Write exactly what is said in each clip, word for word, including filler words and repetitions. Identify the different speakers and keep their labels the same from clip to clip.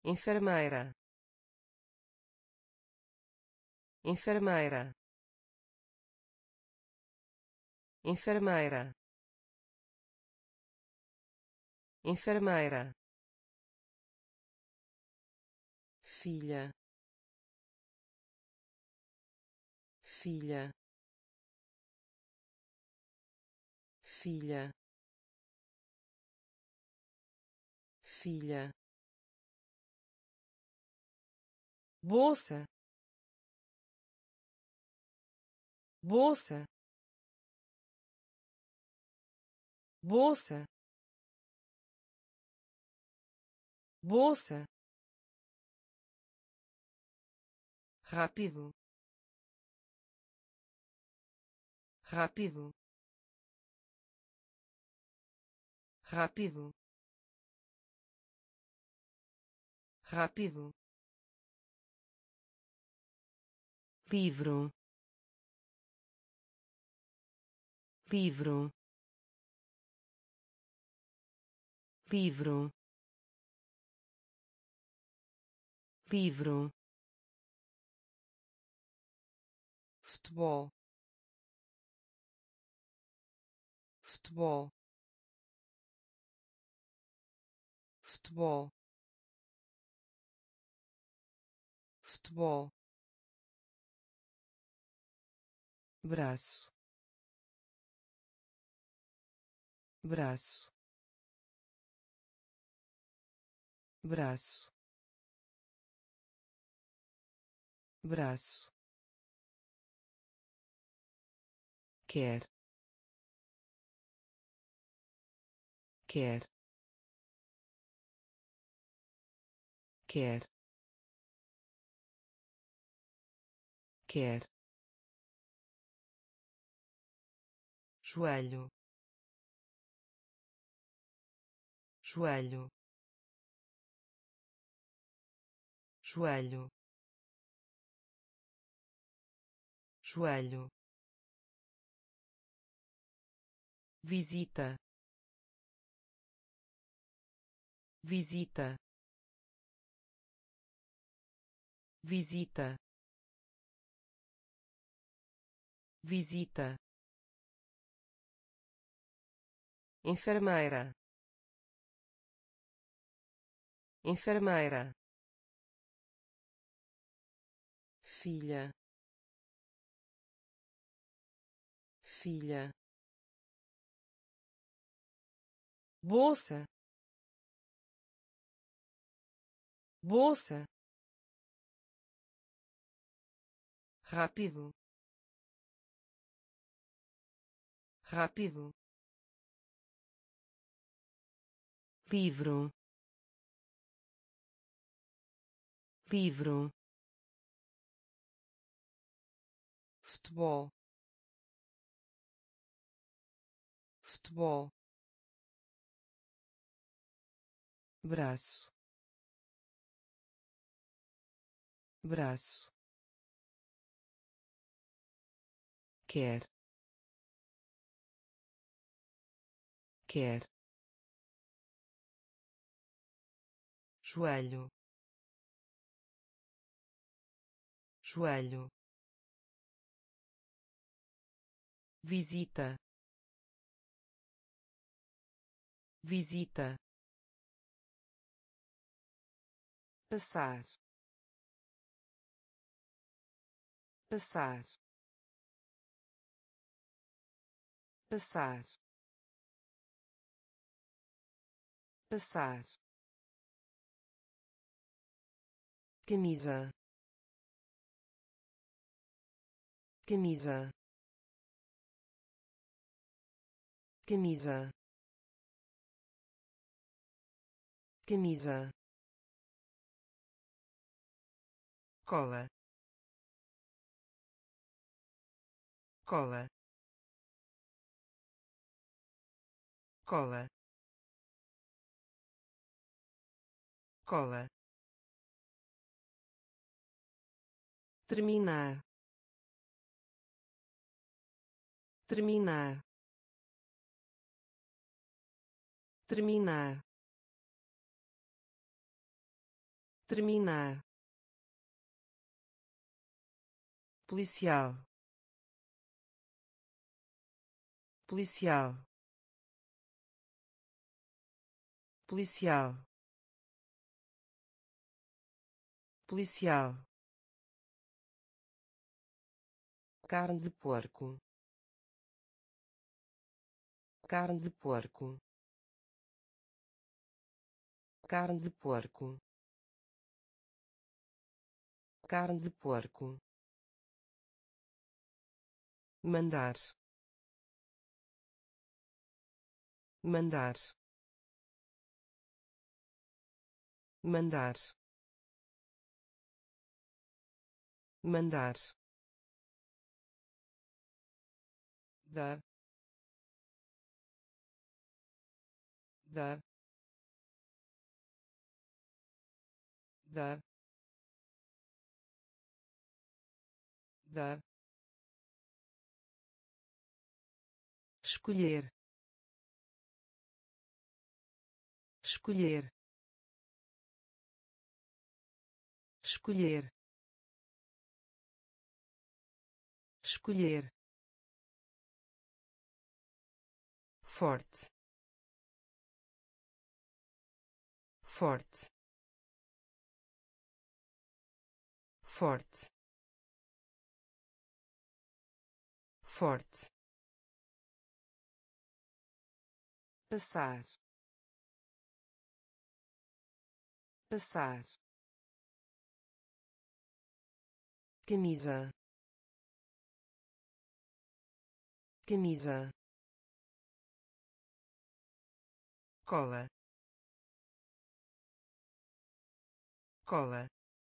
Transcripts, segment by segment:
Speaker 1: enfermeira, enfermeira, enfermeira, enfermeira, filha, filha, filha, filha, bolsa, bolsa, bolsa, bolsa, rápido, rápido, rápido, rápido, livro, livro, livro, livro, futebol, futebol, futebol, futebol, braço, braço, braço, braço, quer, quer, quer, quer, joelho, joelho, joelho, joelho, visita, visita, visita, visita, enfermeira, enfermeira, filha, filha, bolsa, bolsa, rápido, rápido, livro, livro, futebol, futebol, braço, braço, quer, quer, joelho, joelho, visita, visita, passar, passar, passar, passar, camisa, camisa, camisa, camisa, cola, cola, cola, cola, terminar, terminar, terminar, terminar, policial, policial, policial, policial, carne de porco, carne de porco, carne de porco, carne de porco, mandar, mandar, mandar, mandar, dar, dar, dar, dar, escolher, escolher, escolher, escolher, forte, forte, forte, forte, passar, passar, camisa, camisa, cola, cola,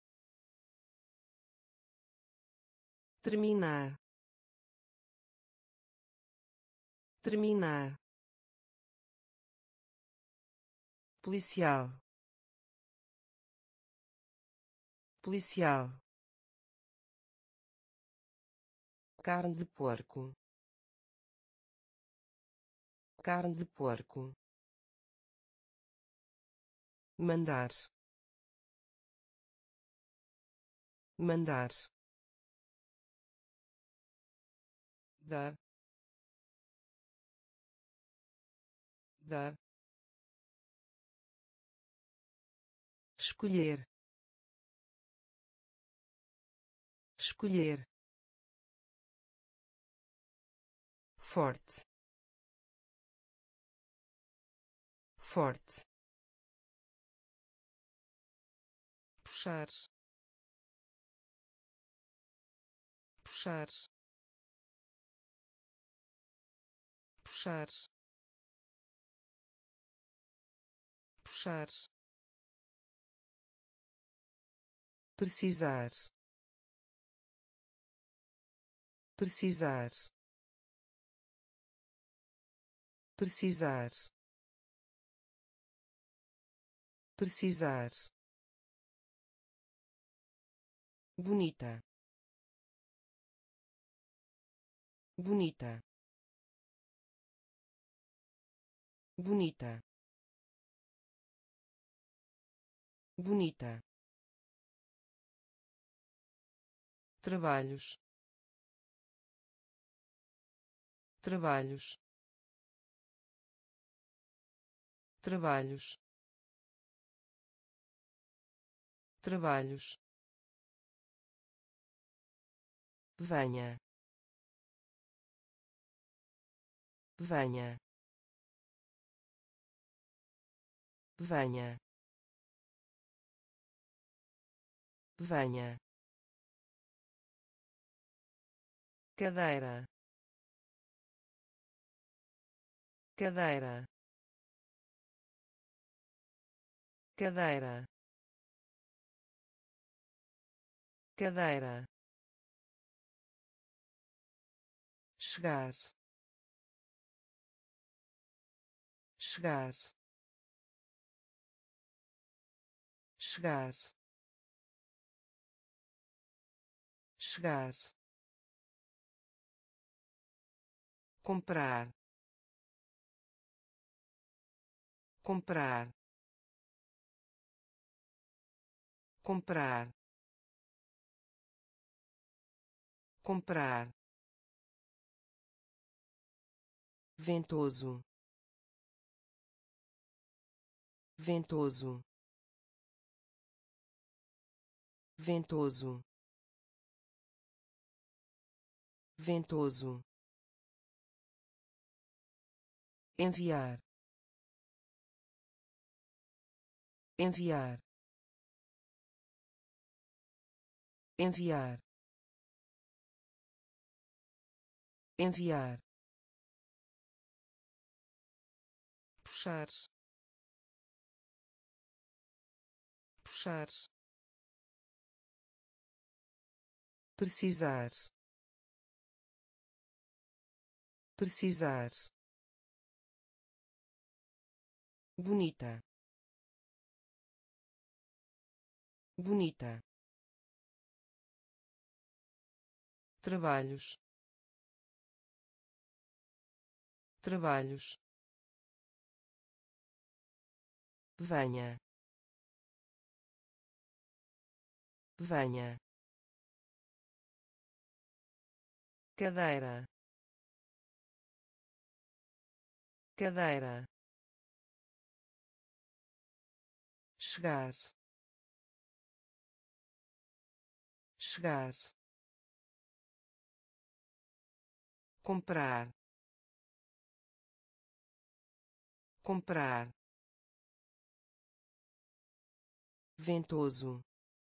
Speaker 1: terminar, terminar, policial, policial, carne de porco, carne de porco, mandar, mandar, dar, dar, escolher, escolher, forte, forte, puxar, puxar, puxar, puxar, precisar, precisar, precisar, precisar, bonita, bonita, bonita, bonita, trabalhos, trabalhos, trabalhos, trabalhos, venha, venha, venha, venha, cadeira, cadeira, cadeira, cadeira, chegar, chegar, chegar, chegar, comprar, comprar, comprar, comprar, ventoso, ventoso, ventoso, ventoso, enviar, enviar, enviar, enviar, puxar, puxar, precisar, precisar, bonita, bonita, trabalhos, trabalhos, venha, venha, cadeira, cadeira, chegar, chegar, comprar, comprar, ventoso,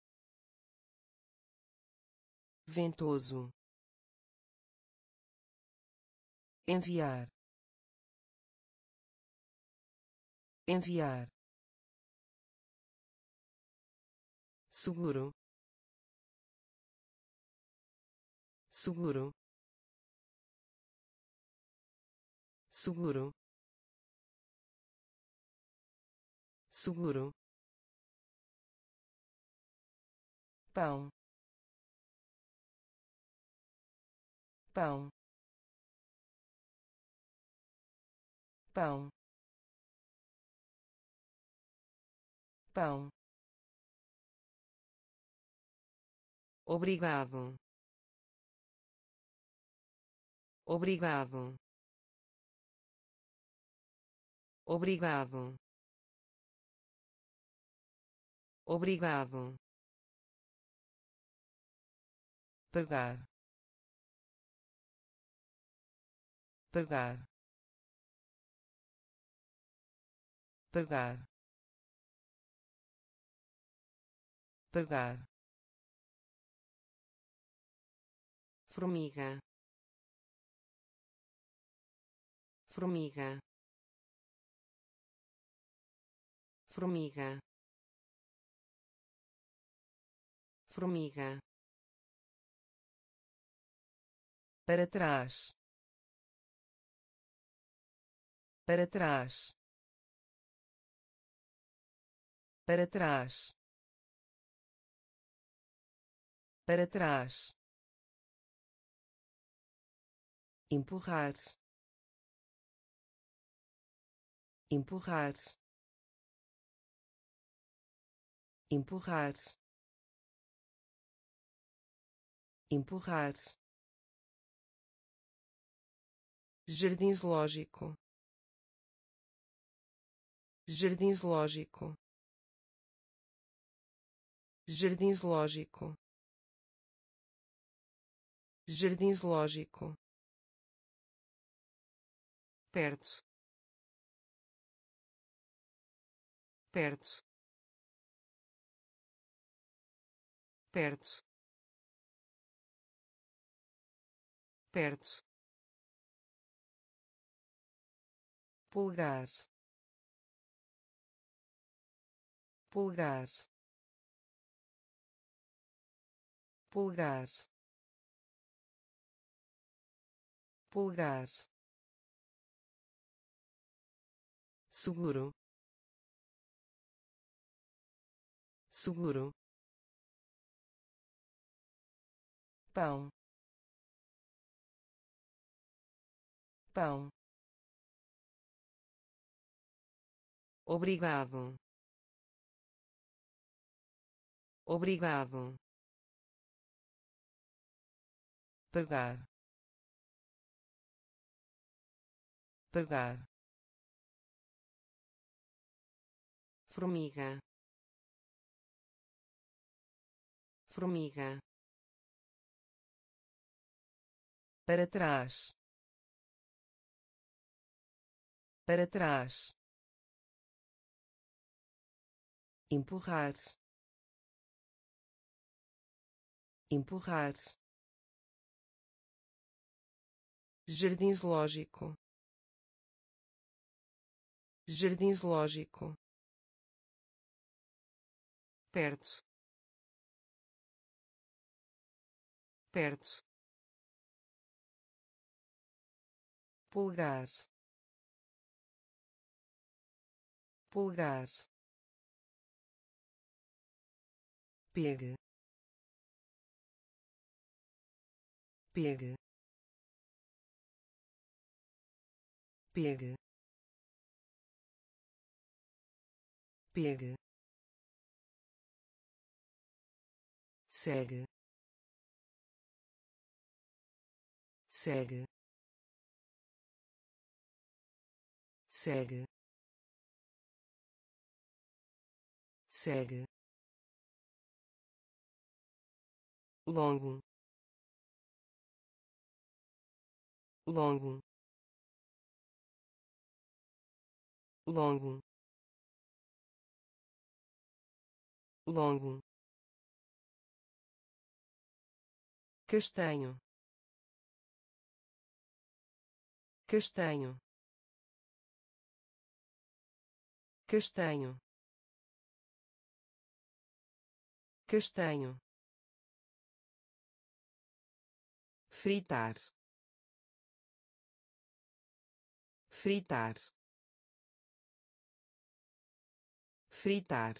Speaker 1: ventoso, enviar, enviar, seguro, seguro, seguro, seguro, pão, pão, pão, pão, obrigado, obrigado, obrigado, obrigado, pagar, pagar, pagar, pagar, formiga, formiga, formiga, formiga, para trás, para trás, para trás, para trás, empurrar, empurrar, empurrar, empurrar, jardim zoológico, jardim zoológico, jardim zoológico, jardim zoológico, perto, perto, perto, perto, pulgar, pulgar, pulgar, pulgar, seguro, seguro, pão, pão, obrigado, obrigado, pagar, pagar, formiga, formiga, para trás, para trás, empurrar, empurrar, jardim zoológico, jardim zoológico, perto, perto, pulgar, pulgar, pega, pega, pega, pega, segue, segue, segue, segue, longo, longo, longo, longo, castanho, castanho, castanho, castanho, fritar, fritar, fritar,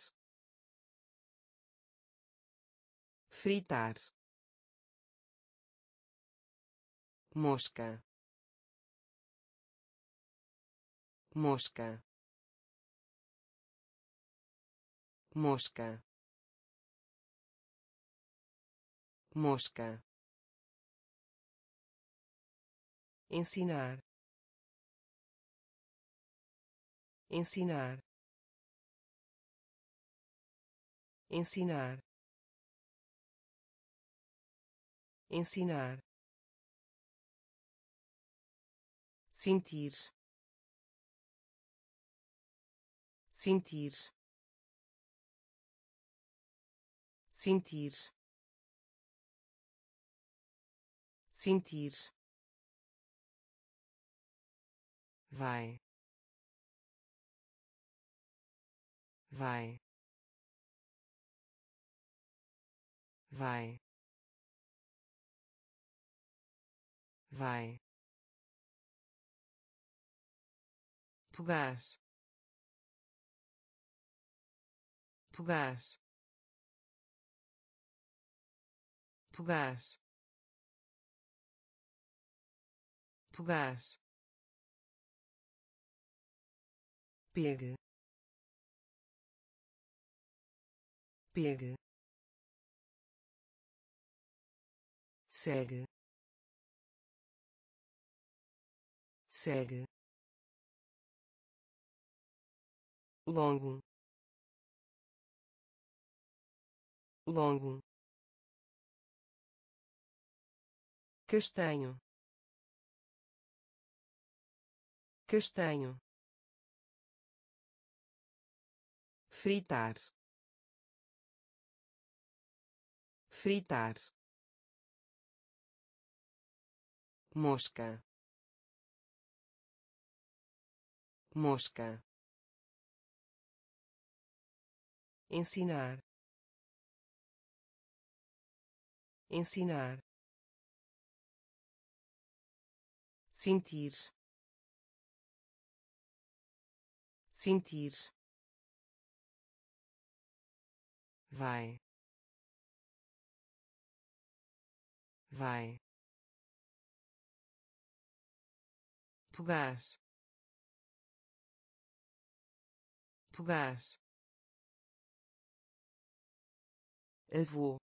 Speaker 1: fritar, mosca, mosca, mosca, mosca, ensinar, ensinar, ensinar, ensinar, sentir, sentir, sentir, sentir, vai, vai, vai, vai, pegar, pegar, pegar, pegar, pega, pega, segue, segue, longo, longo, castanho, castanho, fritar, fritar, mosca, mosca, ensinar, ensinar, sentir, sentir, vai, vai, pegar, pegar, avô,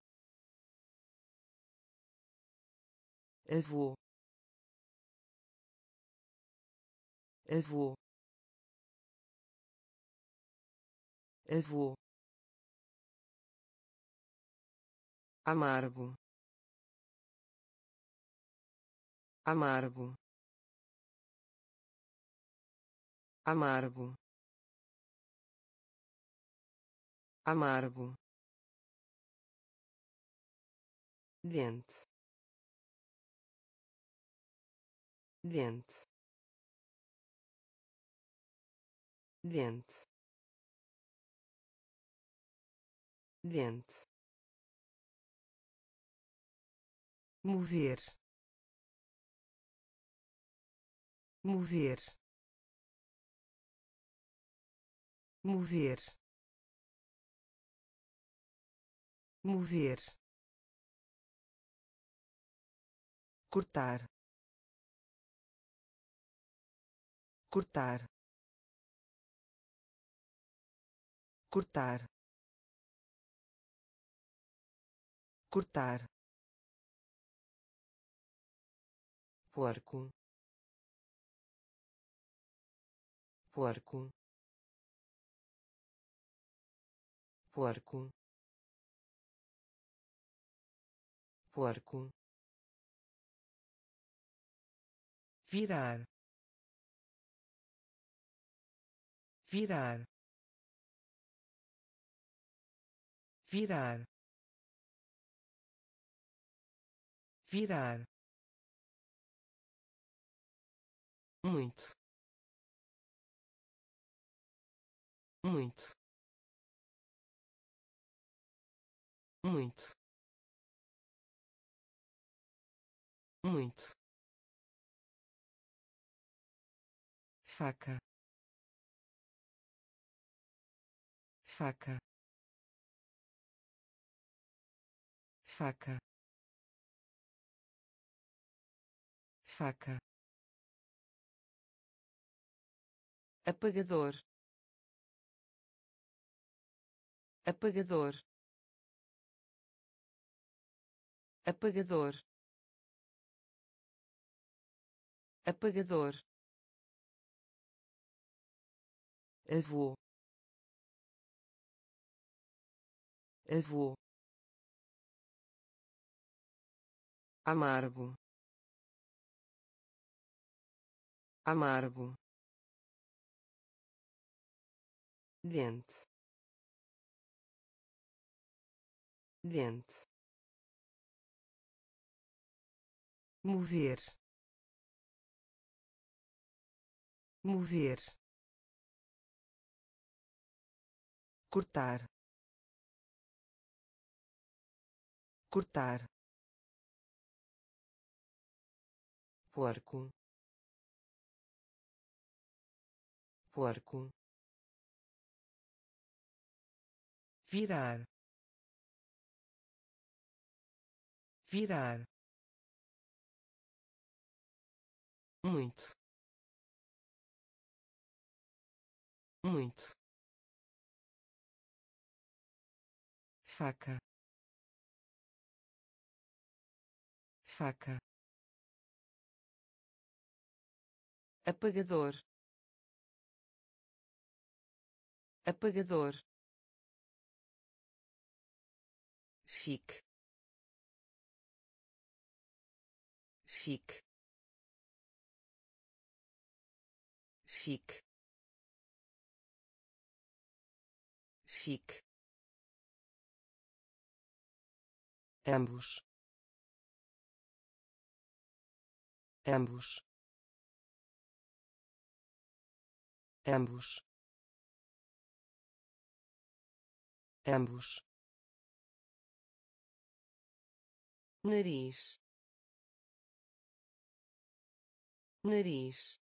Speaker 1: avô, avô, avô, amargo, amargo, amargo, amargo, dente, dente, dente, dente, mover, mover, mover, mover, cortar, cortar, cortar, cortar, porco, porco, porco, porco, virar, virar, virar, virar, muito, muito, muito, muito, faca, faca, faca, faca, apagador, apagador, apagador, apagador, avô, avô, amargo, amargo, dente, dente, mover, mover, cortar, cortar, porco, porco, virar, virar, muito, muito, faca, faca, apagador, apagador, fique, fique, fique, fique, ambos, ambos, ambos, ambos, nariz, nariz,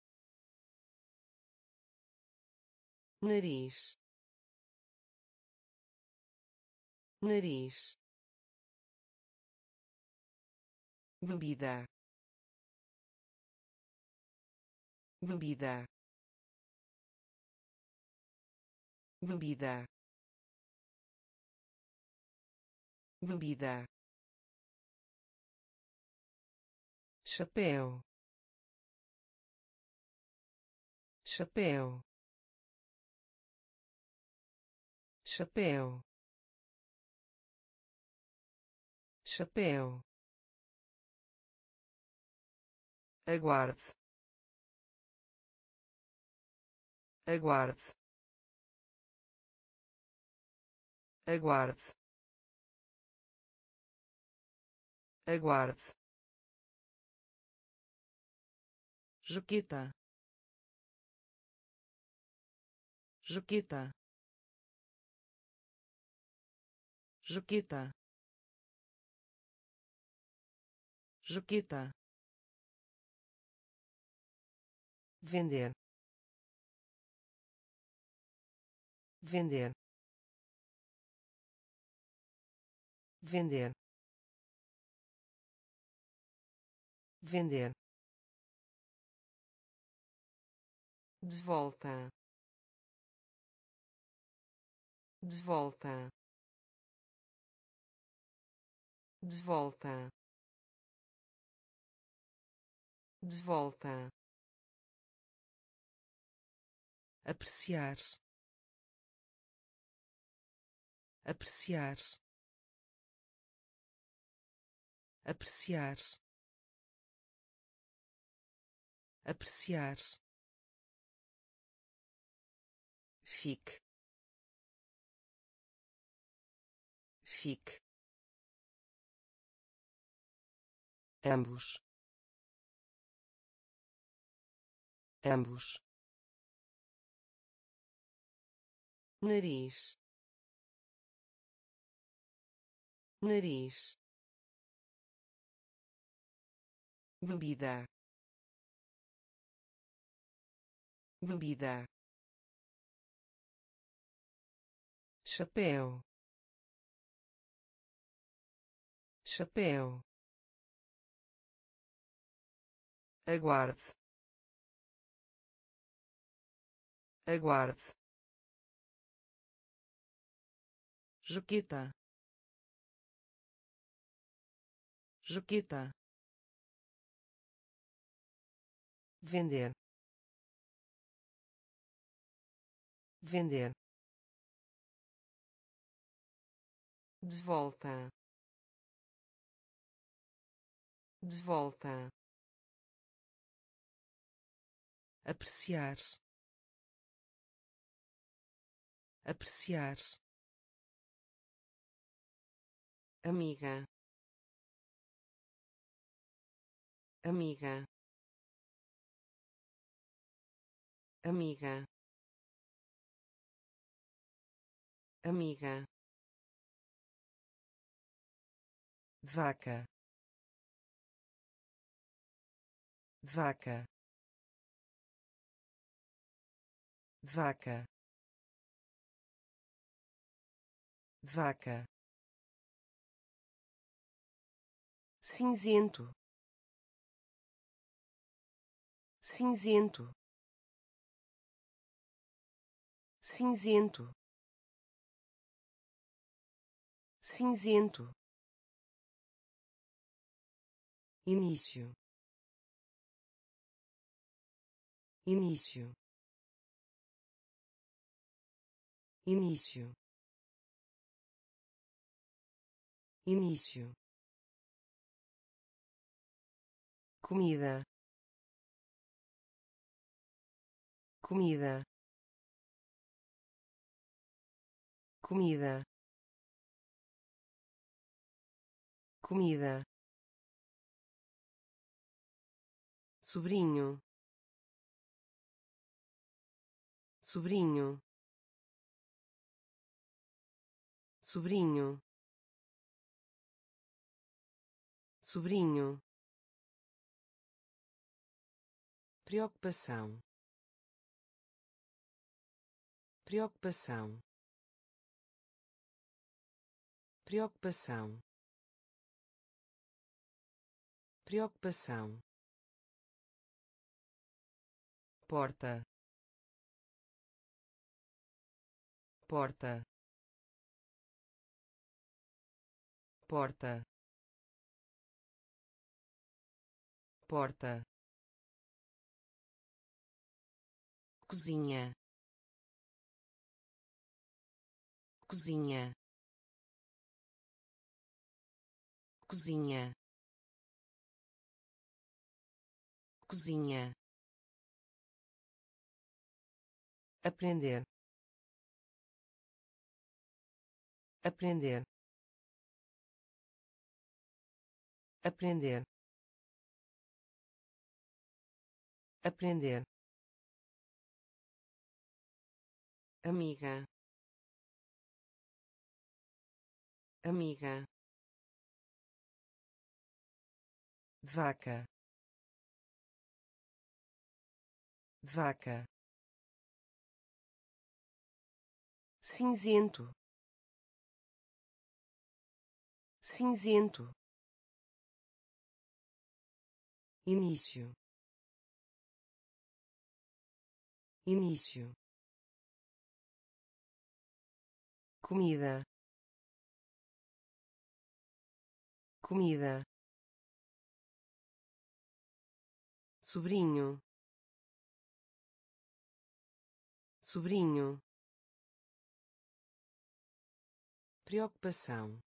Speaker 1: nariz, nariz, bebida, bebida, bebida, bebida, chapéu, chapéu, chapéu, chapéu, aguarde, aguarde, aguarde, aguarde, Juquita, Juquita, Juquita, Juquita, vender, vender, vender, vender, de volta, de volta, de volta, de volta, apreciar, apreciar, apreciar, apreciar, fique, fique, ambos, ambos, nariz, nariz, bebida, bebida, chapéu, chapéu, aguarde, aguarde, Juquita, Juquita, vender, vender, de volta, de volta, apreciar, apreciar, amiga, amiga, amiga, amiga, vaca, vaca, vaca, vaca, cinzento, cinzento, cinzento, cinzento, início, início, início, início, comida, comida, comida, comida, sobrinho, sobrinho, sobrinho, sobrinho, preocupação, preocupação, preocupação, preocupação, porta, porta, porta, porta, cozinha, cozinha, cozinha, cozinha, aprender, aprender, aprender, aprender, amiga, amiga, vaca, vaca, cinzento, cinzento, início, início, comida, comida, sobrinho, sobrinho, preocupação,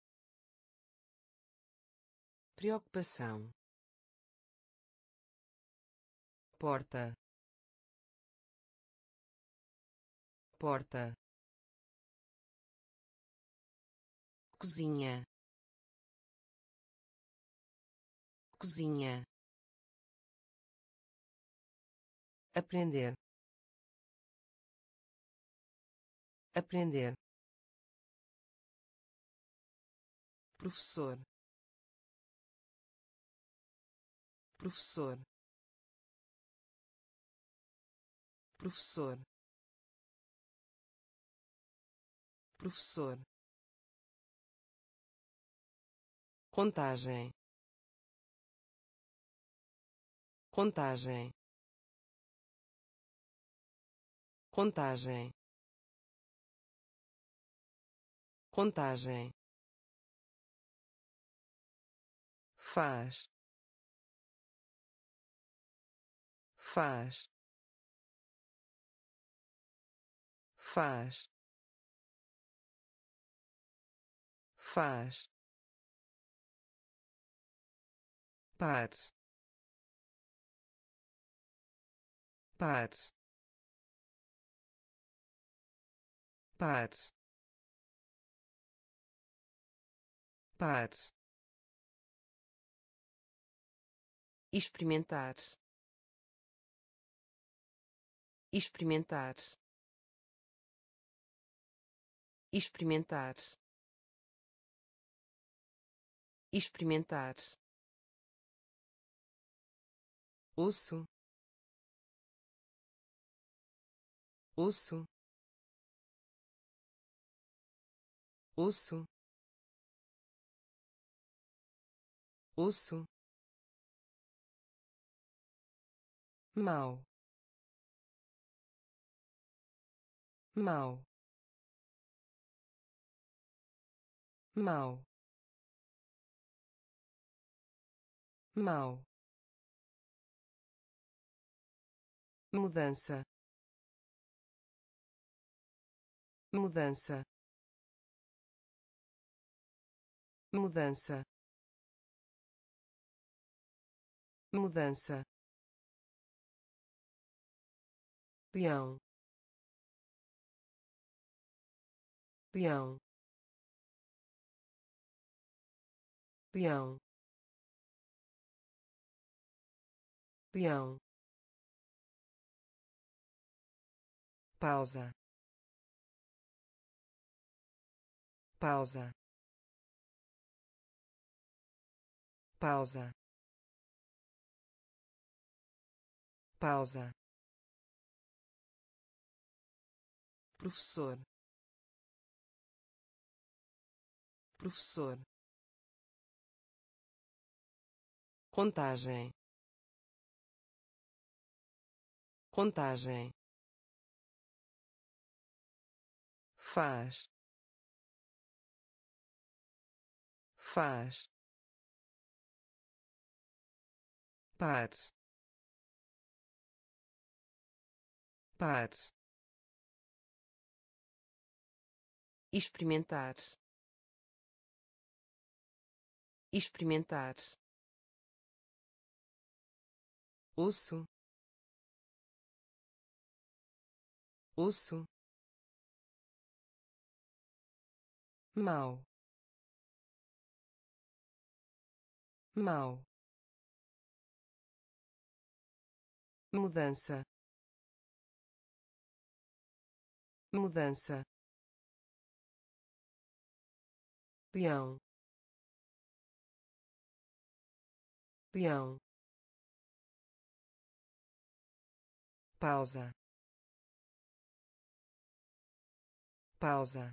Speaker 1: preocupação, porta, porta, cozinha, cozinha, aprender, aprender, professor, professor, professor, professor, contagem, contagem, contagem, contagem, faz, faz, faz, faz, par, par, par, par, experimentar, experimentar, experimentar, experimentar, osso, osso, osso, osso, mau, mau, mau, mau, mudança, mudança, mudança, mudança, leão, leão, leão, leão, pausa, pausa, pausa, pausa, professor, professor, contagem, contagem, faz, faz, par, par, experimentar, experimentar, osso, osso, mau, mau, mudança, mudança, leão, leão, pausa, pausa,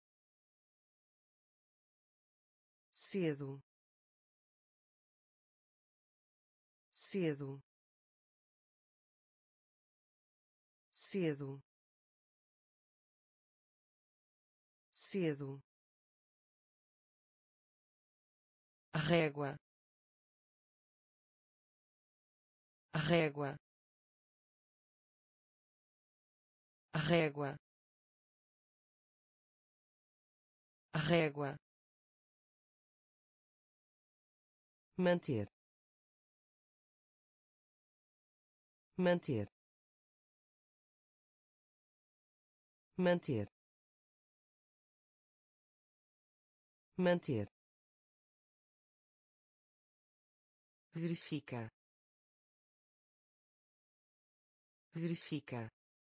Speaker 1: cedo, cedo, cedo, cedo, régua, régua, régua, régua, manter, manter, manter, manter, verifica, verifica,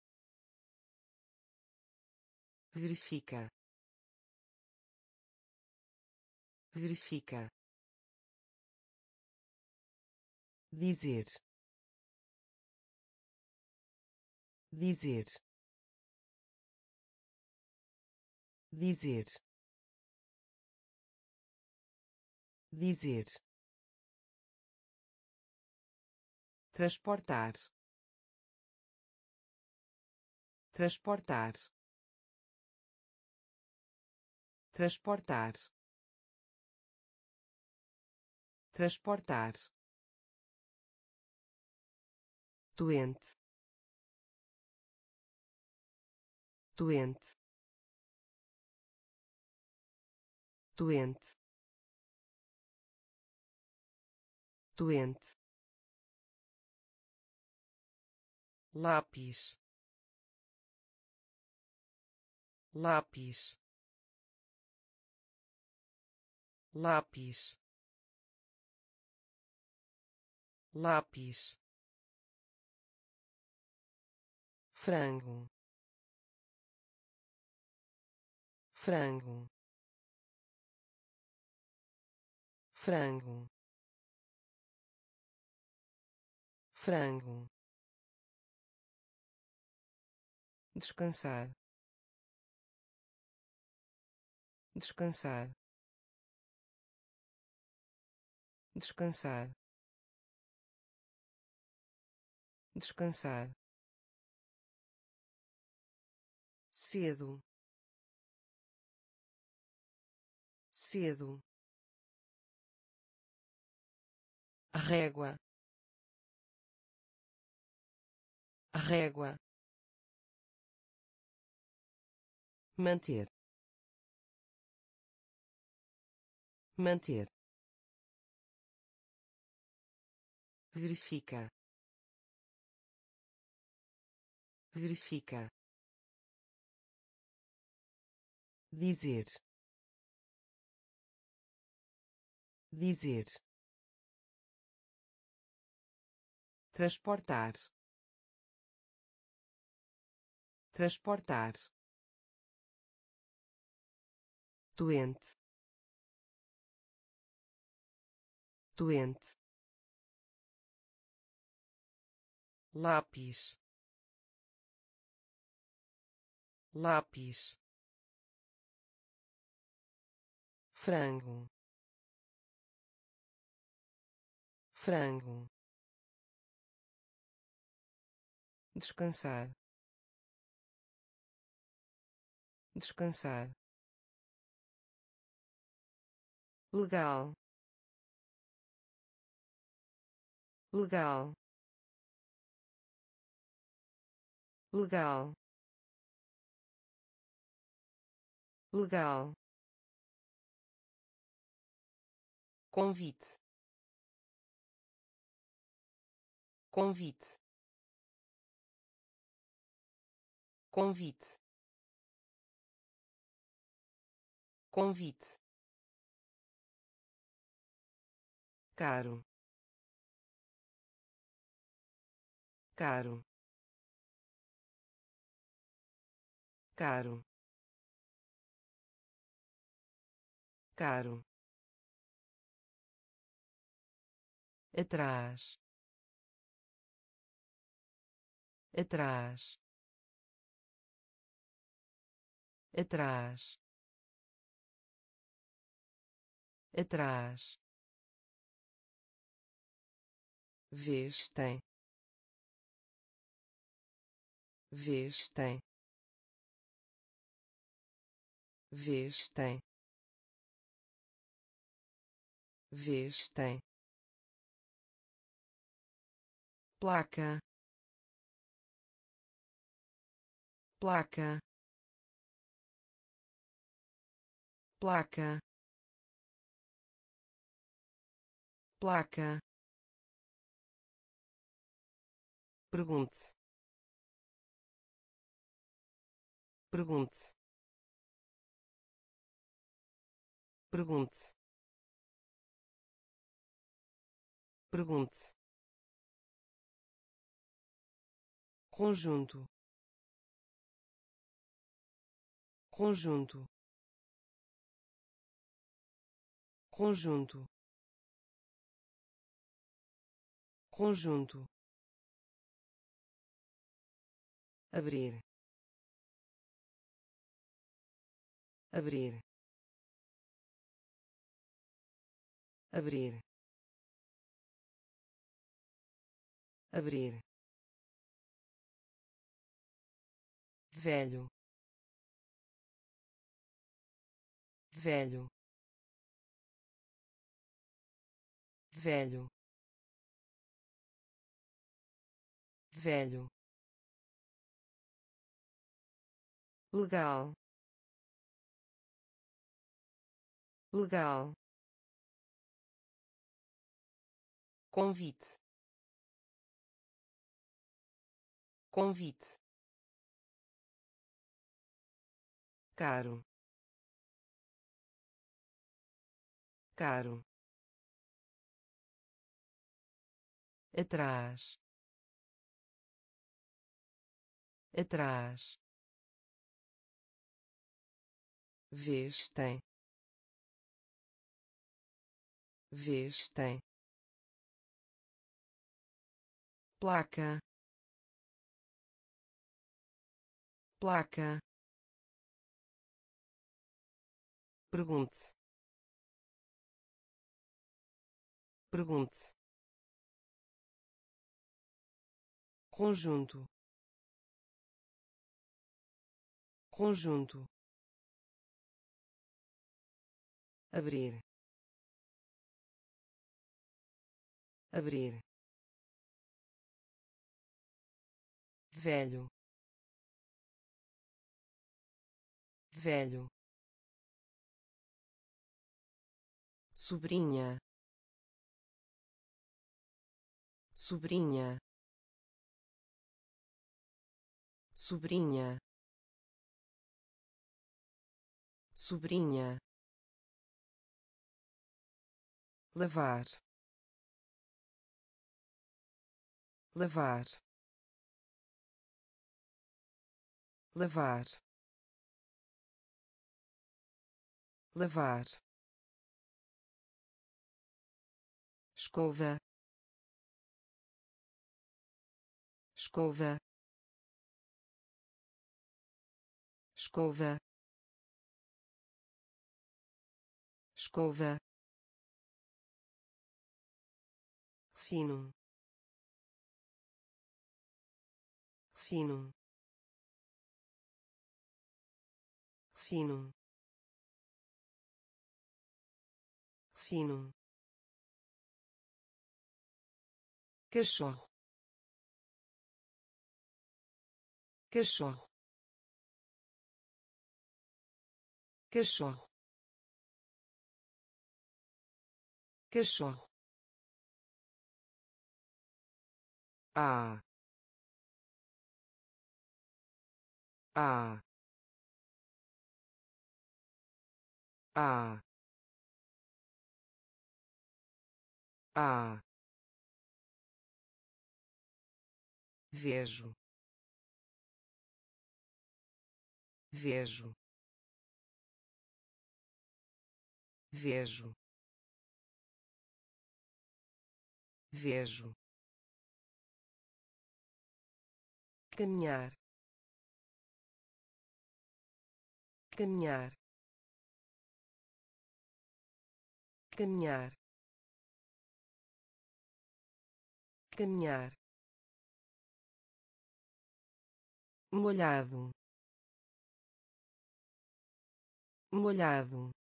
Speaker 1: verifica, verifica, dizer, dizer, dizer, dizer, transportar, transportar, transportar, transportar, doente, doente, doente, doente, lápis, lápis, lápis, lápis, frango, frango, frango, frango, descansar, descansar, descansar, descansar, cedo, cedo, régua, régua, manter, manter, verifica, verifica, dizer, dizer, transportar, transportar, doente, doente, lápis, lápis, frango, frango, descansar, descansar, legal, legal, legal, legal, convite, convite, convite, convite, caro, caro, caro, caro, atrás, atrás, atrás, atrás, vestem, vestem, vestem, vestem, placa, placa, placa, placa, pergunte, pergunte, pergunte, pergunte, conjunto, conjunto, conjunto, conjunto, abrir, abrir, abrir, abrir, velho, velho, velho, velho, legal, legal, convite, convite, caro, caro, atrás, atrás, vestem, vestem, placa, placa, pergunte, pergunte, conjunto, conjunto, abrir, abrir, velho, velho, sobrinha, sobrinha, sobrinha, sobrinha, lavar, lavar, lavar, lavar, escova, escova, escova, escova, fino, fino, fino, fino, cachorro, cachorro, cachorro, cachorro, ah, ah, ah, ah, vejo, vejo, vejo, vejo, caminhar, caminhar, caminhar, caminhar, molhado, molhado,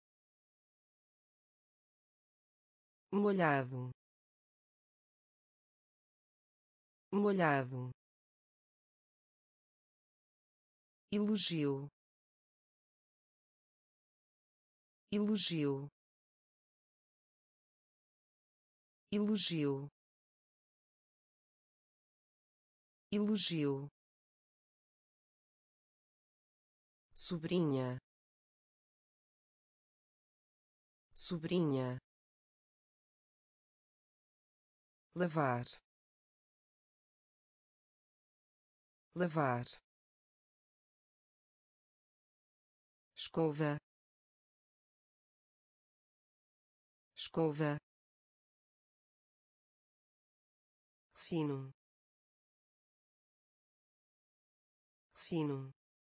Speaker 1: molhado, molhado, elogio, elogio, elogio, elogio, sobrinha, sobrinha, lavar, lavar, escova, escova, fino, fino,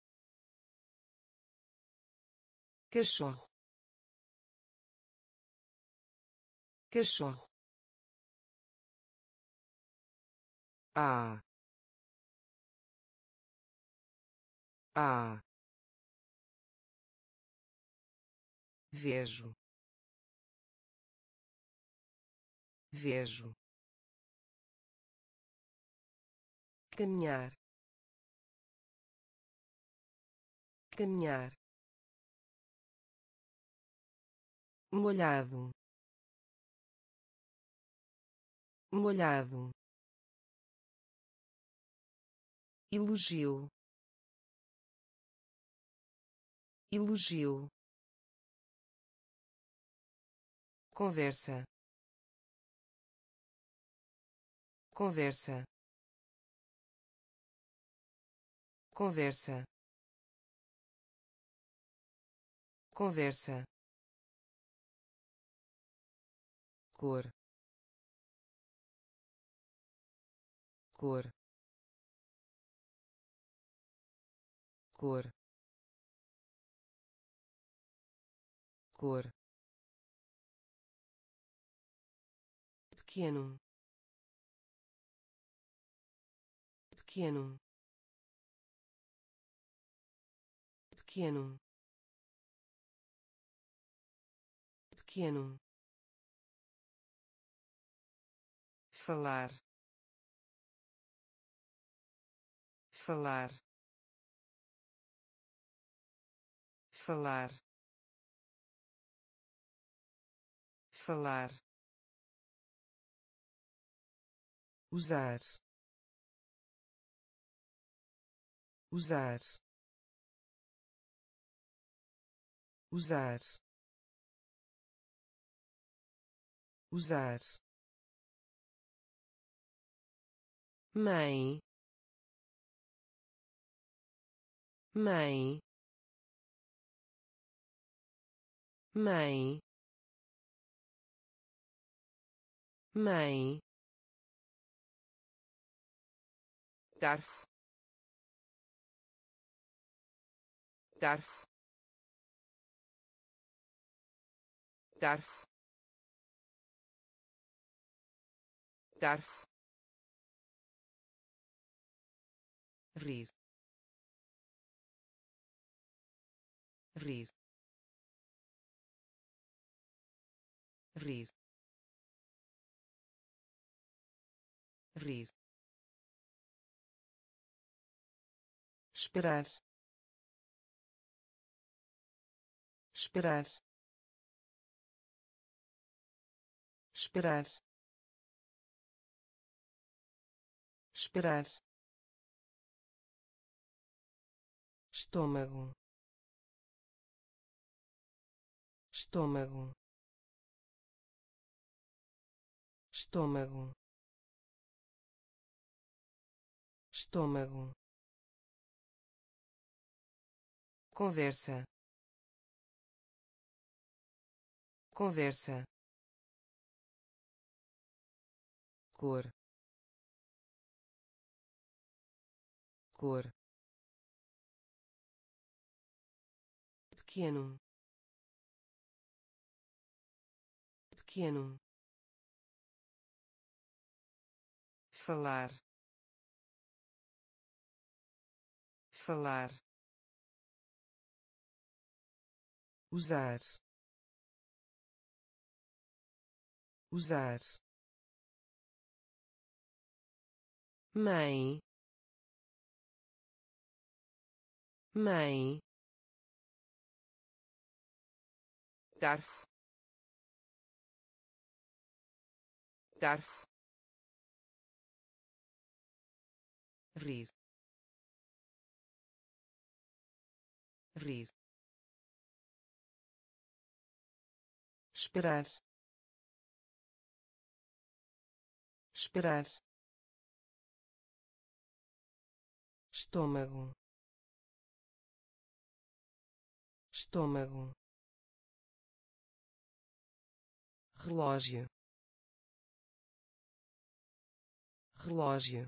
Speaker 1: cachorro, cachorro, ah, ah, vejo, vejo, caminhar, caminhar, molhado, molhado, elogio, elogio, conversa, conversa, conversa, conversa, cor, cor, cor, cor, pequeno, pequeno, pequeno, pequeno, falar, falar, falar, falar, usar, usar, usar, usar, mãe, mãe, mãe, mãe, garfo, garfo, garfo, garfo, rir, rir, rir, rir,
Speaker 2: esperar, esperar, esperar, esperar, estômago, estômago, estômago, estômago, conversa, conversa, cor, cor, pequeno, pequeno,
Speaker 1: falar, falar,
Speaker 2: usar, usar, mãe, mãe,
Speaker 1: garfo, garfo, rir, rir,
Speaker 2: esperar, esperar, estômago, estômago, relógio, relógio,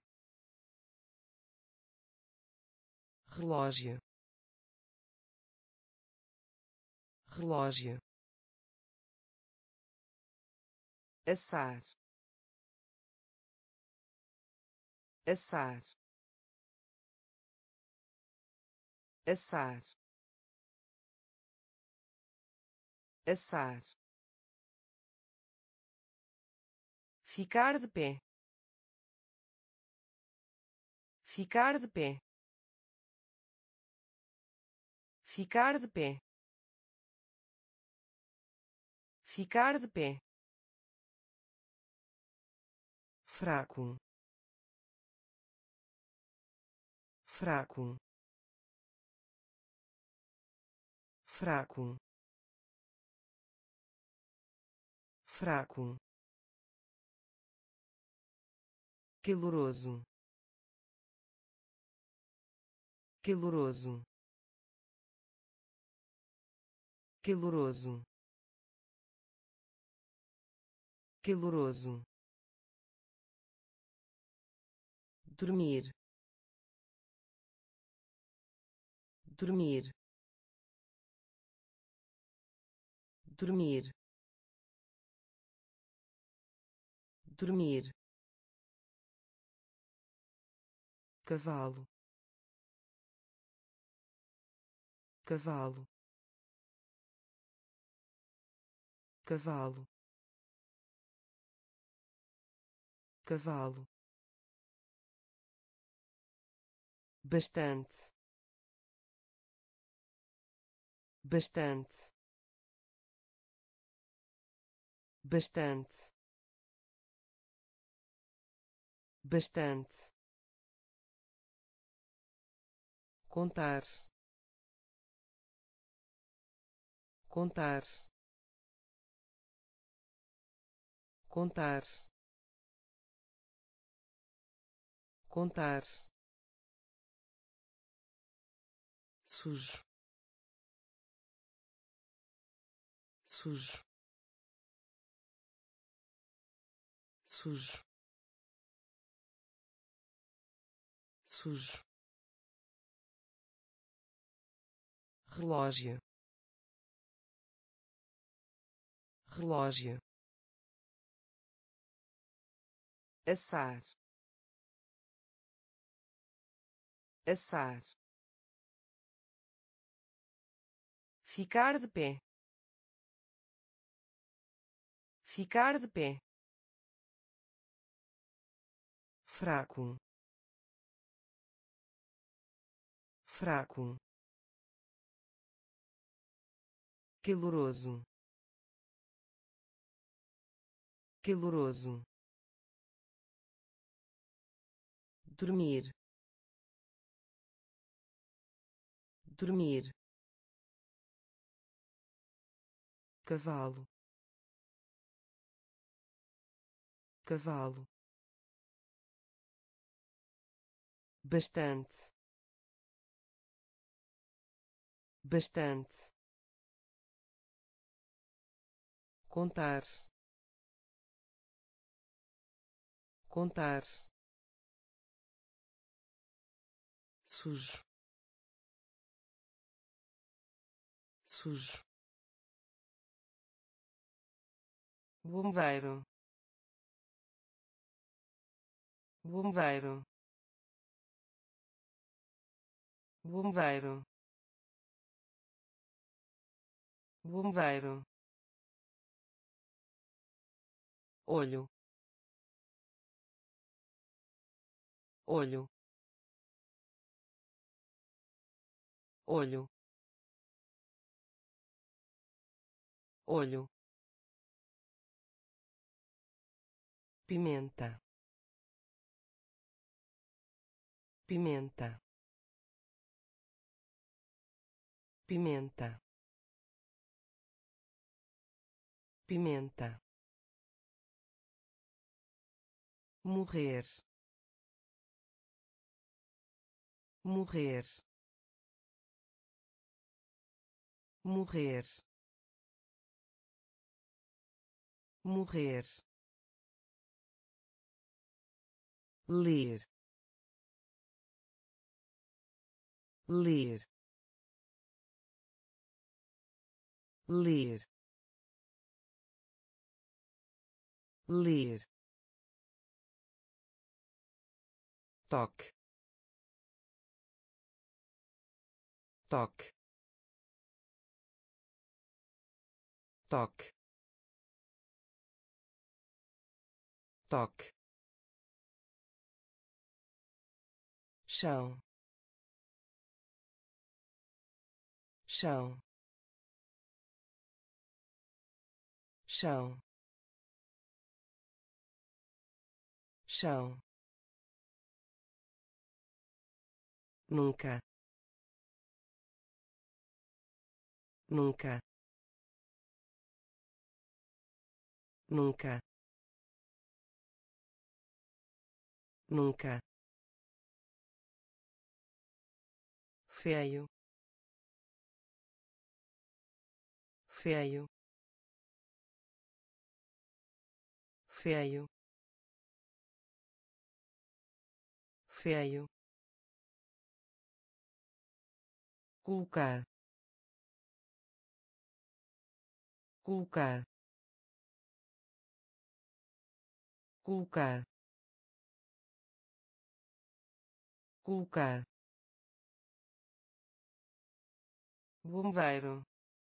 Speaker 2: relógio, relógio, assar, assar, assar, assar, ficar de pé, ficar de pé, ficar de pé, ficar de pé, fraco, fraco, fraco, fraco, caloroso, caloroso, caloroso, caloroso, dormir, dormir, dormir, dormir, cavalo, cavalo, cavalo, cavalo, bastante, bastante, bastante, bastante, contar, contar, contar, contar, sujo, sujo, sujo, sujo, relógio, relógio, assar, assar, ficar de pé, ficar de pé, fraco, fraco, caloroso, caloroso, dormir, dormir, cavalo, cavalo, bastante, bastante, contar, contar, sujo, sujo, bombeiro, bombeiro, bombeiro, bombeiro, olho, olho, olho, olho, pimenta, pimenta, pimenta, pimenta, morrer, morrer, morrer, morrer, ler, ler, ler, ler, toque, toque, toque, toque, chão, chão, chão, chão, nunca, nunca, nunca, nunca, feio, feio, feio, feio, colocar, colocar, colocar, colocar, bombeiro,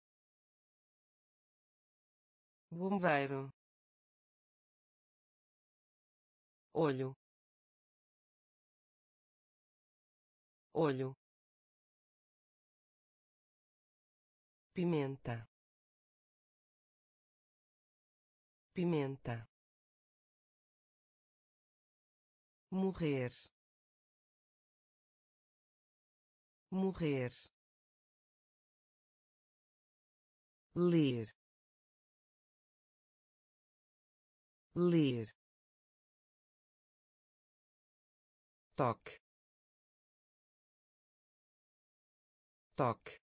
Speaker 2: bombeiro, olho, olho, pimenta, pimenta, morrer, morrer, ler, ler, toque, toque,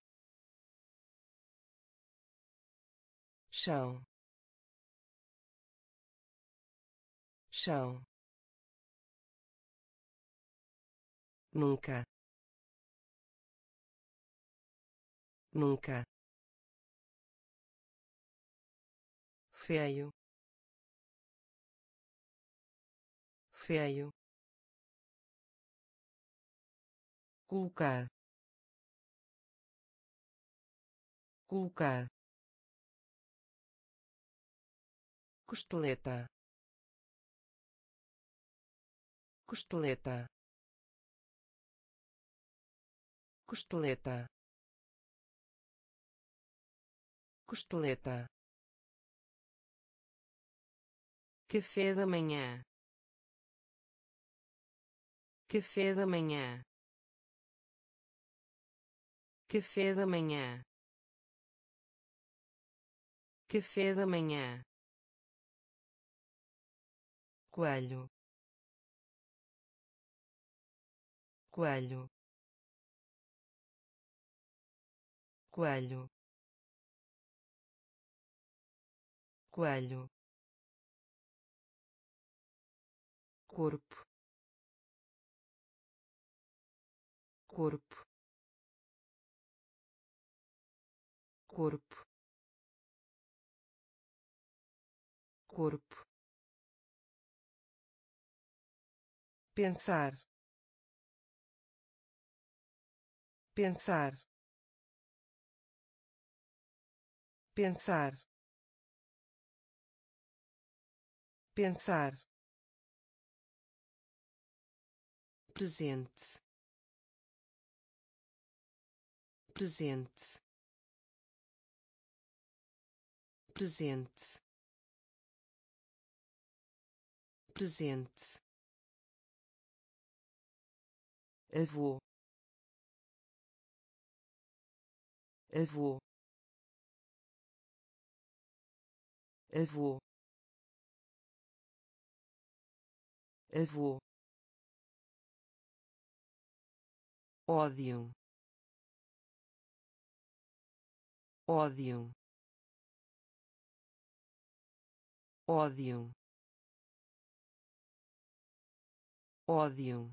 Speaker 2: chão, chão, nunca, nunca, feio, feio, colocar, colocar, costeleta, costeleta, costeleta, costeleta,
Speaker 1: café da manhã, café da manhã, café da manhã, café da manhã,
Speaker 2: coelho, coelho, coelho, coelho, corpo, corpo, corpo, corpo, pensar, pensar, pensar, pensar, presente, presente, presente, presente, avô, avô, avô, avô, ódio, ódio, ódio, ódio,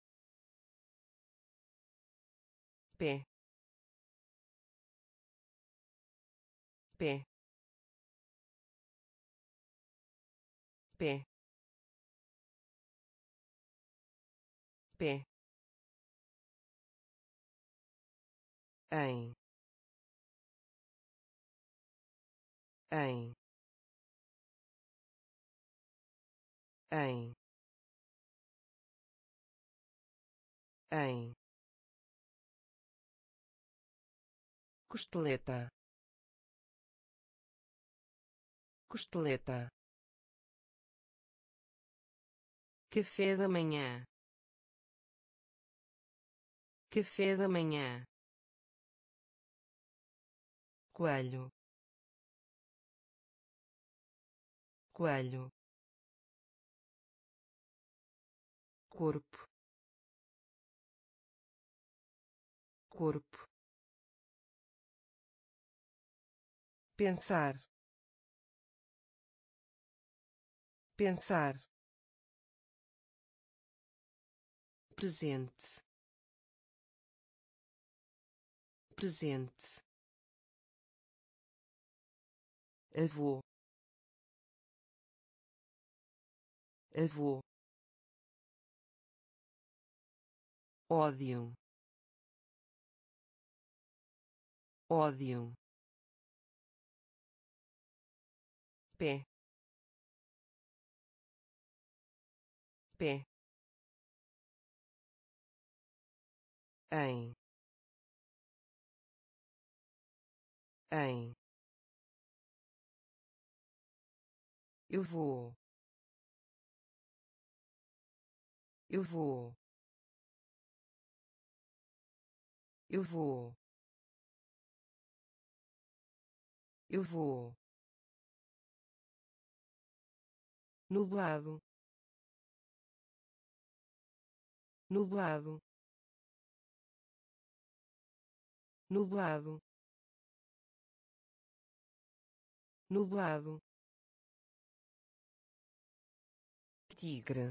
Speaker 2: pé, pé, pé, pé, em, em, em, em, costeleta, costeleta,
Speaker 1: café da manhã, café da manhã,
Speaker 2: coelho, coelho, corpo, corpo, pensar, pensar, presente, presente, avô, avô, ódio, ódio, pé, pé, em, em, eu vou, eu vou, eu vou, eu vou, nublado, nublado, nublado, nublado, tigre,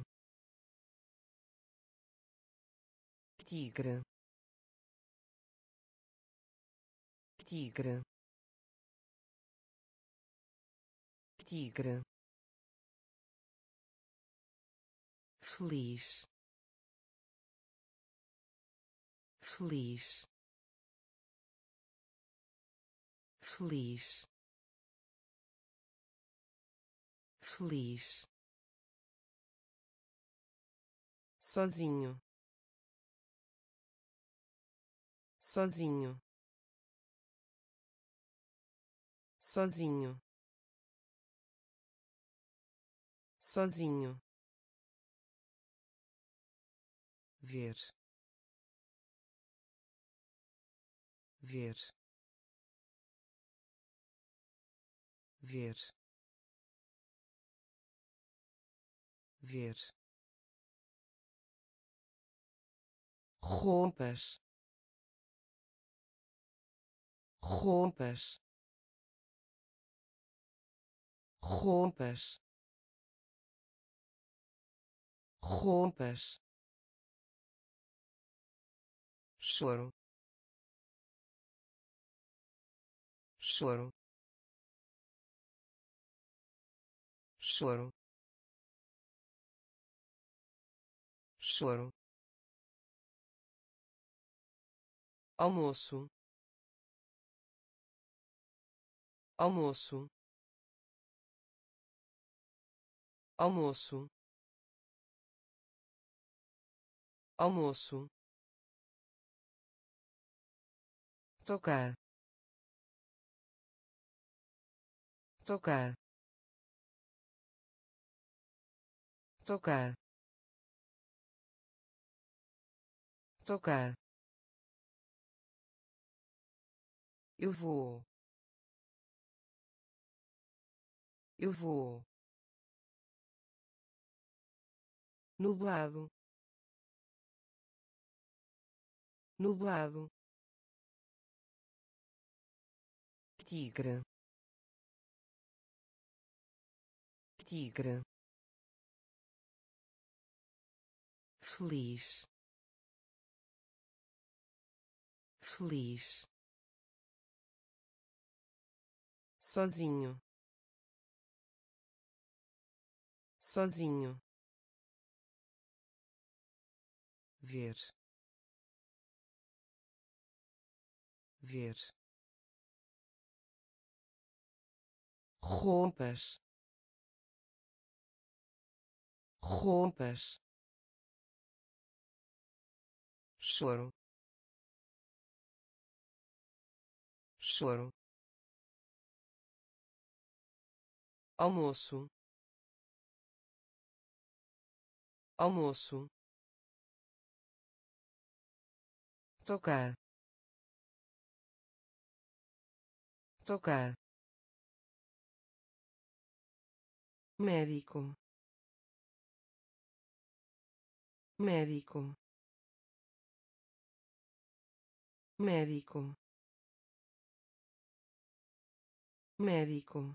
Speaker 2: tigre, tigre, tigre, feliz, feliz, feliz, feliz, sozinho, sozinho, sozinho, sozinho, ver, ver, ver, ver, roupas, roupas, roupas, roupas, choro, choro, choro, choro, almoço, almoço, almoço, almoço, tocar, tocar, tocar, tocar, eu vou, eu vou, nublado, nublado, tigre, tigre, feliz, feliz, sozinho, sozinho, ver, ver, roupas, roupas, choro, choro, almoço, almoço, tocar, tocar, médico, médico, médico, médico,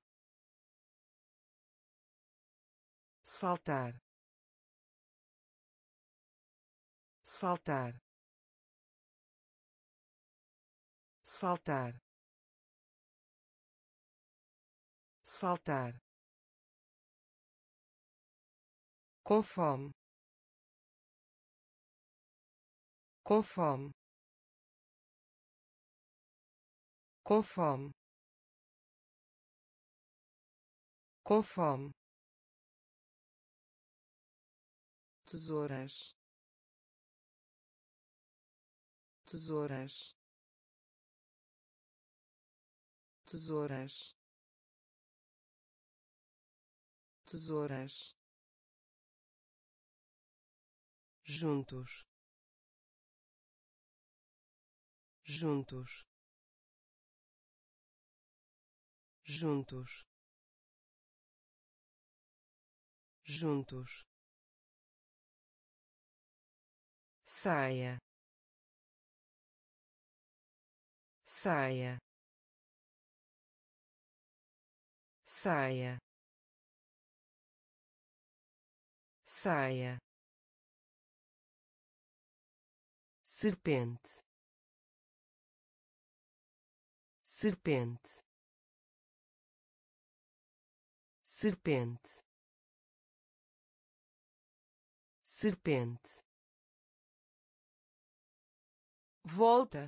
Speaker 2: saltar, saltar, saltar, saltar, com fome, com fome, com fome, com fome, tesouras, tesouras, tesouras, tesouras, juntos, juntos, juntos, juntos, saia, saia, saia, saia, serpente, serpente, serpente, serpente, volta,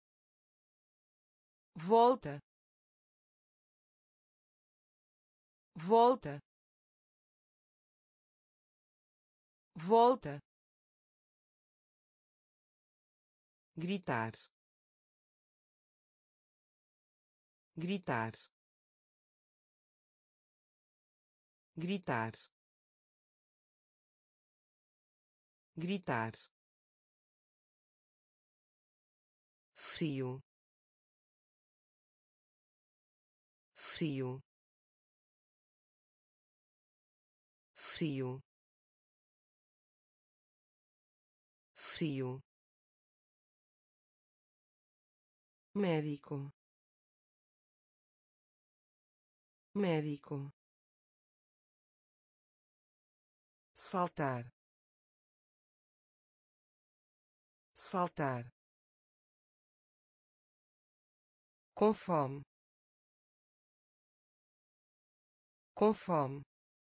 Speaker 2: volta, volta, volta, gritar, gritar, gritar, gritar, frio, frio, frio, frio, médico, médico, saltar, saltar, com fome, com fome,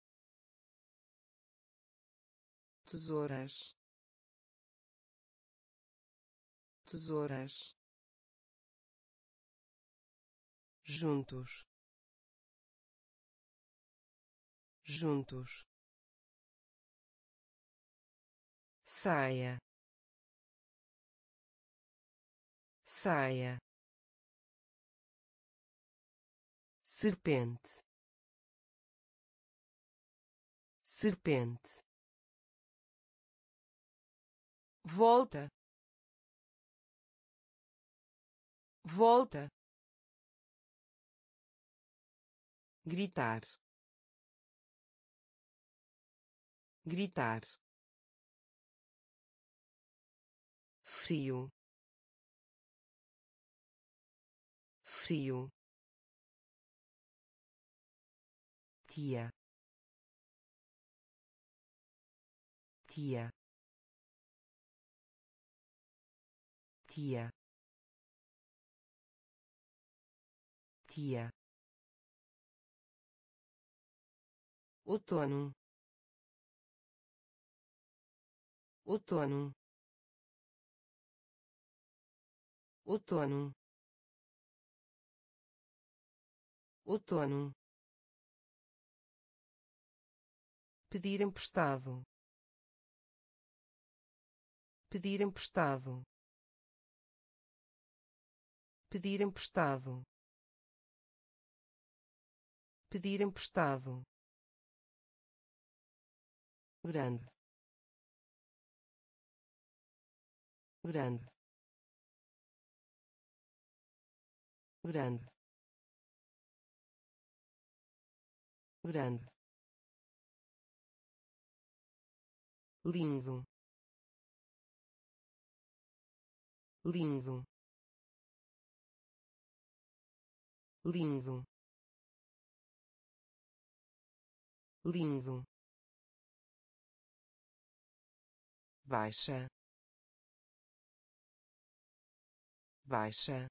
Speaker 2: tesouras, tesouras, juntos, juntos, saia, saia, serpente, serpente, volta, volta, gritar, gritar, frio, frio, tia, tia, tia, tia, outono, outono, outono, outono, pedir emprestado, pedir emprestado, pedir emprestado, pedir emprestado, grande, grande, grande, grande, lindo, lindo, lindo, lindo, baixa, baixa,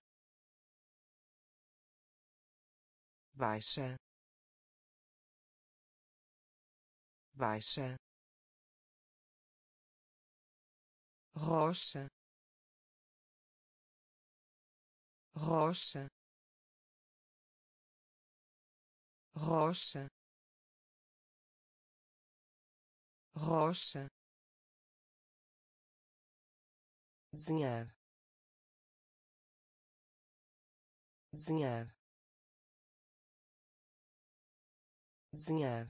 Speaker 2: baixa, baixa, rocha, rocha, rocha, rocha, desenhar, desenhar, desenhar,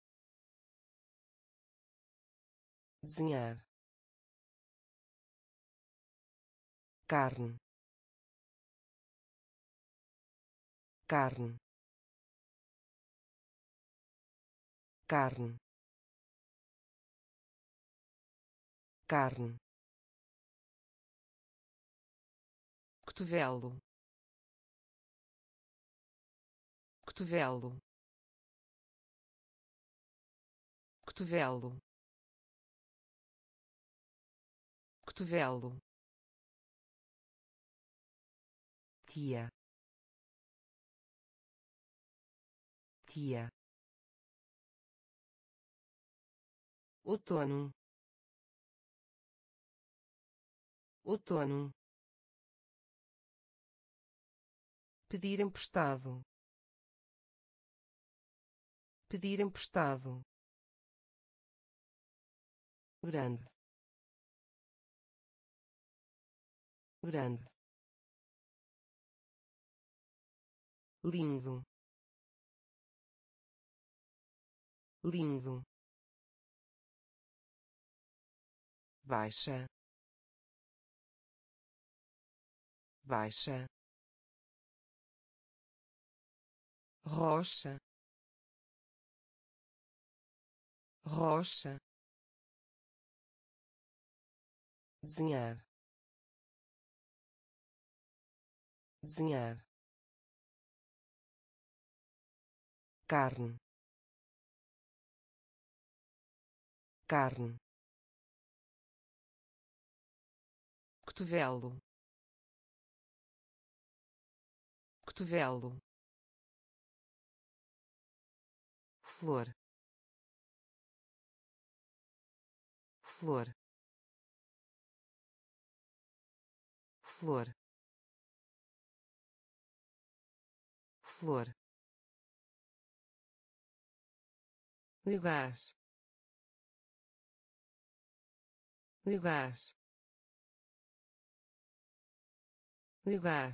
Speaker 2: desenhar, carne, carne, carne, carne, cotovelo, cotovelo, cotovelo, cotovelo, tia, tia, outono, outono, pedir emprestado, pedir emprestado, grande, grande, lindo, lindo, baixa, baixa, rocha, rocha, desenhar, desenhar, carne, carne, cotovelo, cotovelo, flor, flor, flor, flor, lugar, lugar, lugar,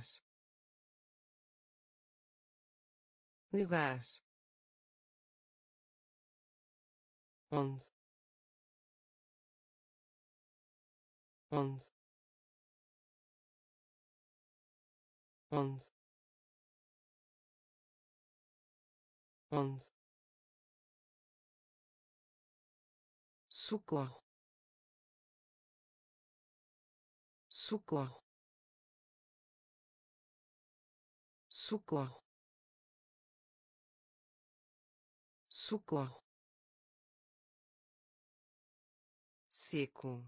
Speaker 2: lugar, onde, onde, onde, onde, socorro, socorro, socorro, socorro, seco,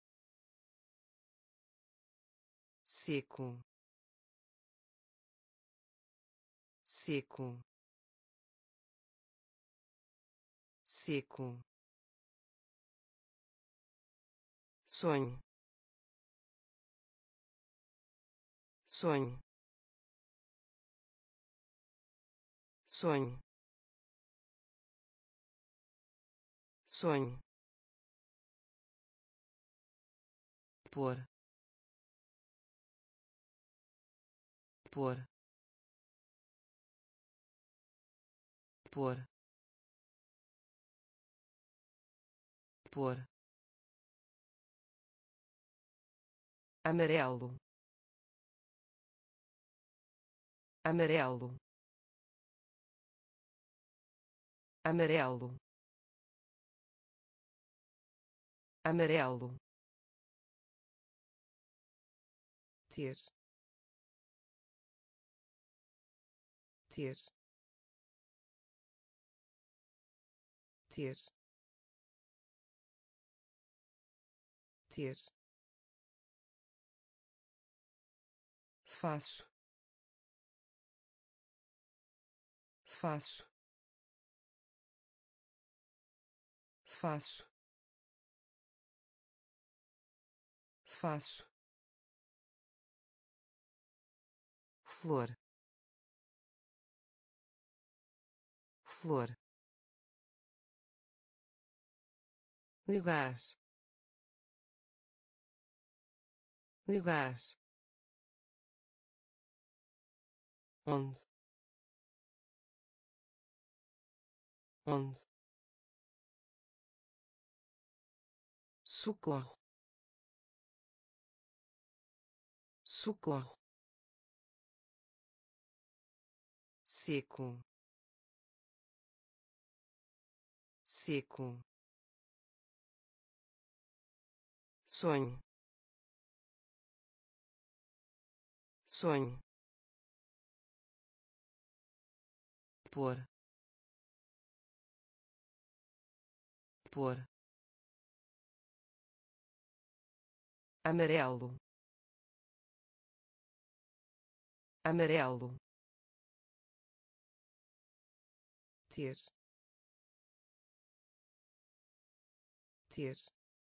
Speaker 2: seco, seco, seco, sonho, sonho, sonho, sonho, pôr, pôr, pôr, pôr, amarelo, amarelo, amarelo, amarelo, ter, ter, ter, ter, faço, faço, faço, faço, flor, flor, lugar, lugar, onde, onde, socorro, socorro, seco, seco, sonho, sonho, pôr, pôr, amarelo, amarelo, ter, ter,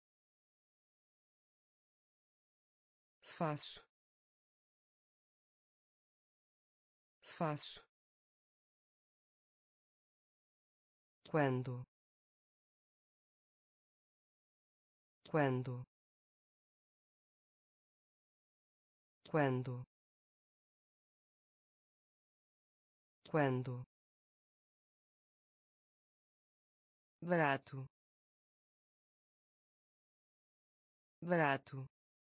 Speaker 2: faço, faço, quando, quando, quando, quando, barato, barato,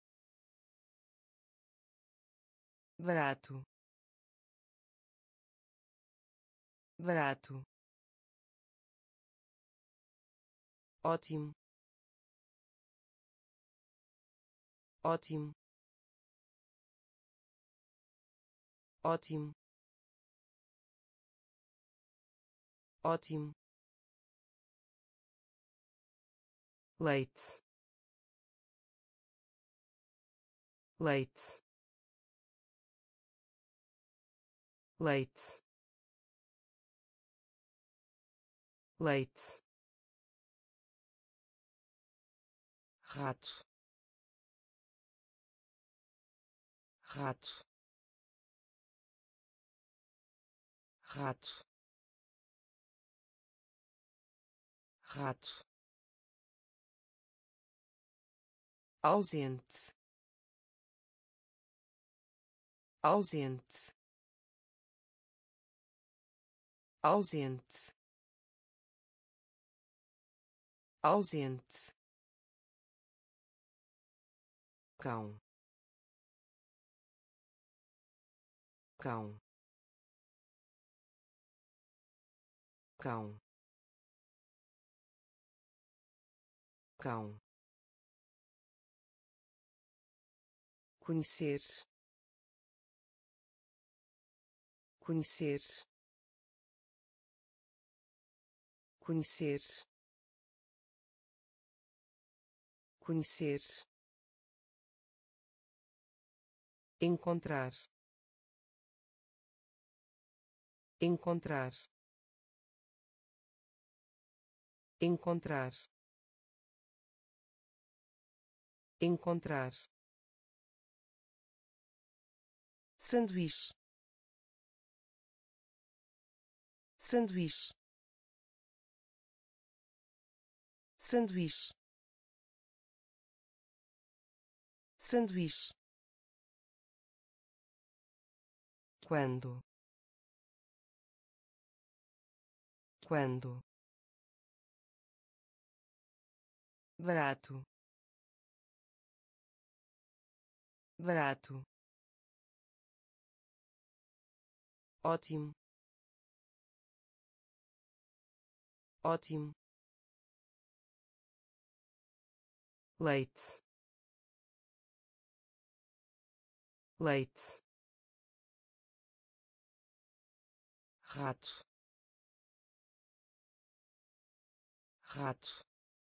Speaker 2: barato, barato, ótimo, ótimo, ótimo, ótimo, leite, leite, leite, leite, rato, rato, rato, rato, ausente, ausente, ausente, ausente, cão, cão, cão, cão, conhecer, conhecer, conhecer, conhecer, encontrar, encontrar, encontrar, encontrar, sanduíche, sanduíche, sanduíche, sanduíche, quando, quando, barato, barato, ótimo, ótimo, leite, leite, rato, rato,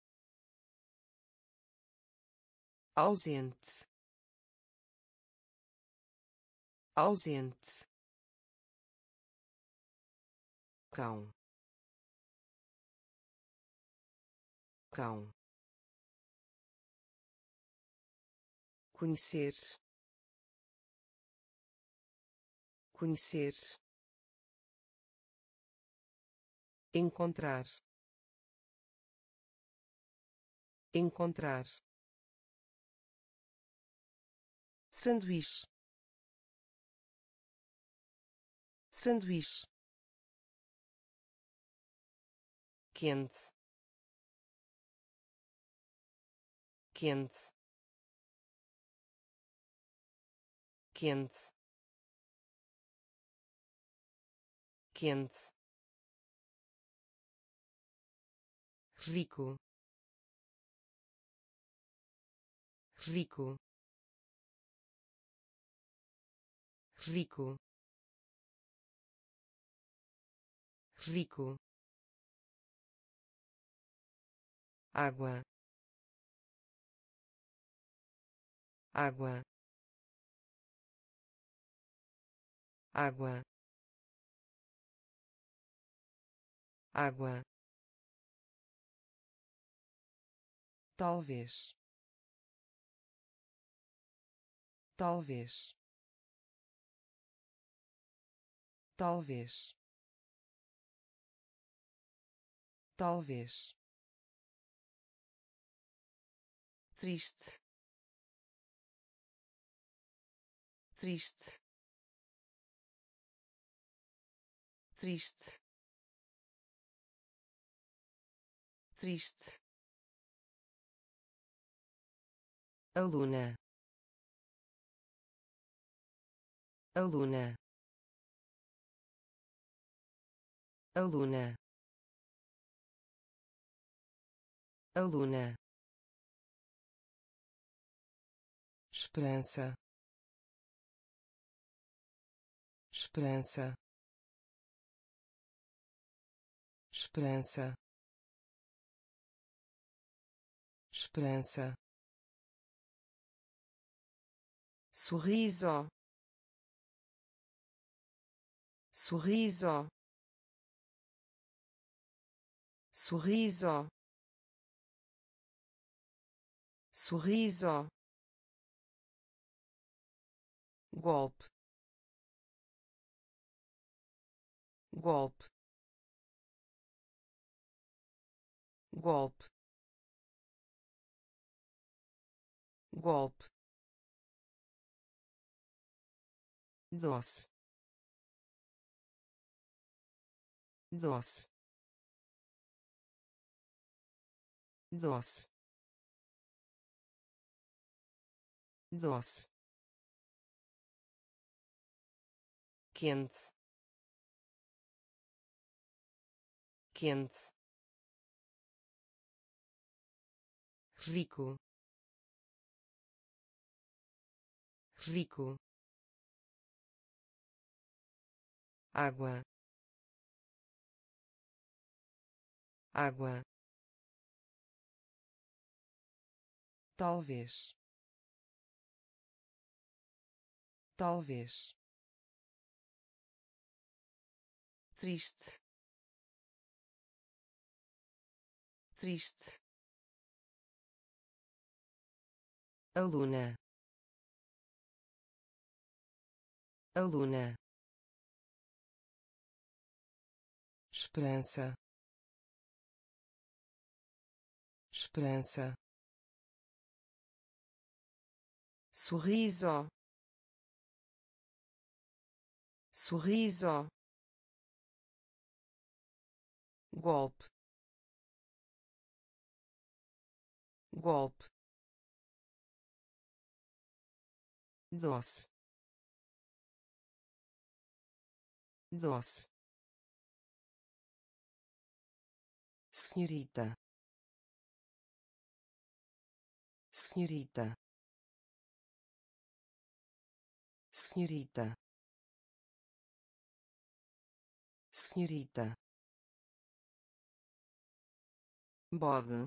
Speaker 2: ausente, ausente, cão, cão, conhecer, conhecer, encontrar, encontrar, sanduíche, sanduíche, quente, quente, quente, quente, rico, rico, rico, rico, água, água, água, água, talvez, talvez, talvez, talvez, triste, triste, triste, triste, aluna, aluna, aluna, aluna, esperança, esperança, esperança, esperança,
Speaker 1: sorriso, sorriso, sorriso, sorriso, golpe, golpe, golpe, golpe, doce, doce, doce, doce, quente, quente, rico, rico, água, água, talvez, talvez, triste, triste, aluna, aluna, esperança, esperança, sorriso, sorriso, golpe, golpe, doce, doce,
Speaker 2: senhorita, senhorita, senhorita, senhorita, bode,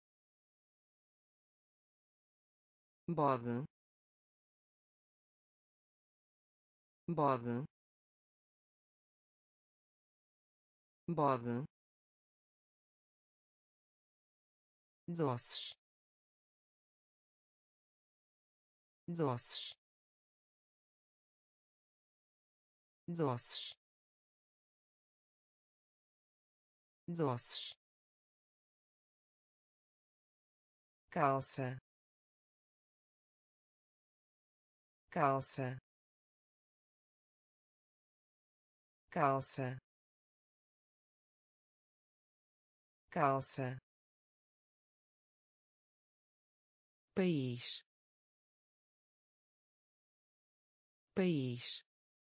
Speaker 2: bode, bode, bode, doces, doces, doces, doces, calça, calça, calça, calça, país, país,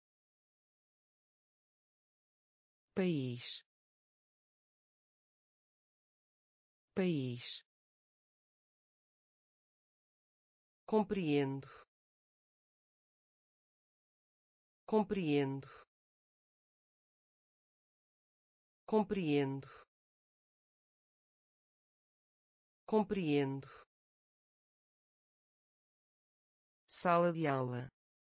Speaker 2: país, país, compreendo, compreendo, compreendo, compreendo, sala de aula,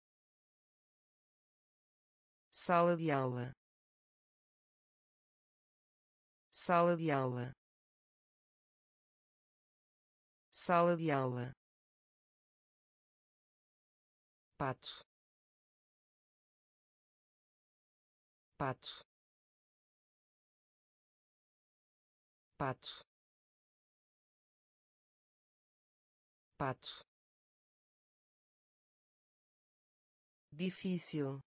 Speaker 2: sala de aula, sala de aula, sala de aula, pato, pato, pato, pato, difícil,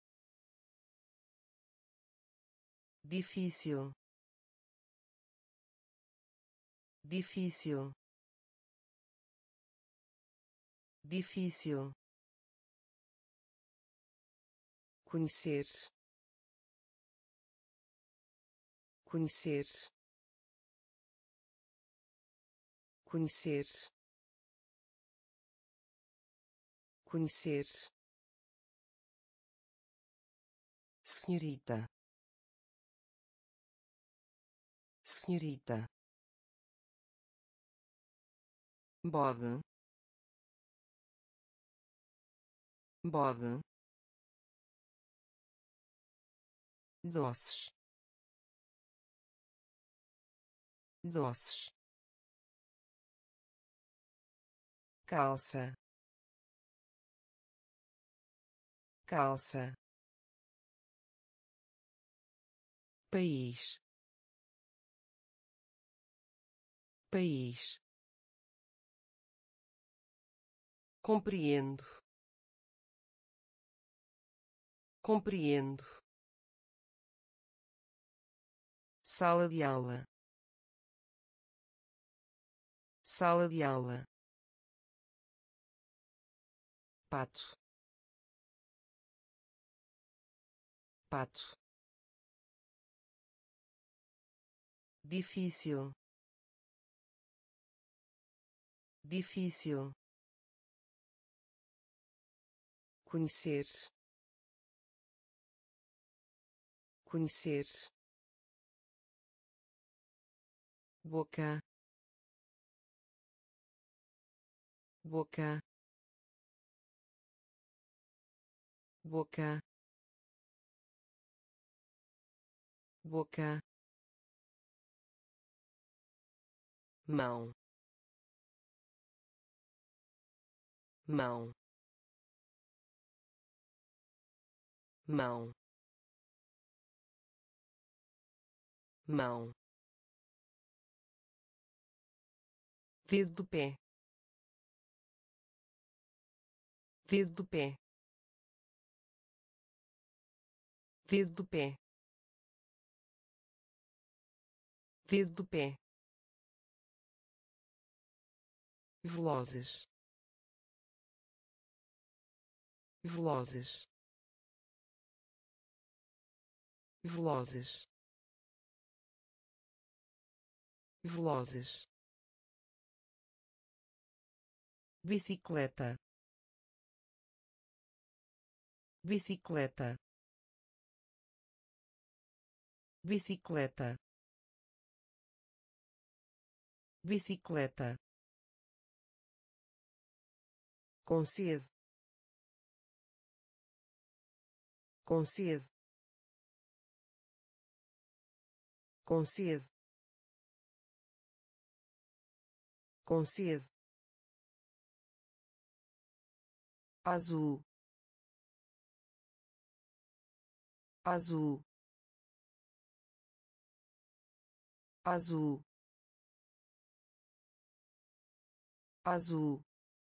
Speaker 2: difícil, difícil, difícil, conhecer, conhecer, conhecer, conhecer, senhorita, senhorita, bode, bode, doces, doces, calça, calça, país, país, compreendo, compreendo, sala de aula, sala de aula, pato, pato, difícil, difícil, conhecer, conhecer, boca, boca, boca, boca, mão, mão, mão, mão, dedo do pé, dedo do pé, dedo do pé, dedo do pé, velozes, velozes, velozes, velozes, bicicleta, bicicleta, bicicleta, bicicleta, concede, concede, concede, concede, azul, azul, azul, azul,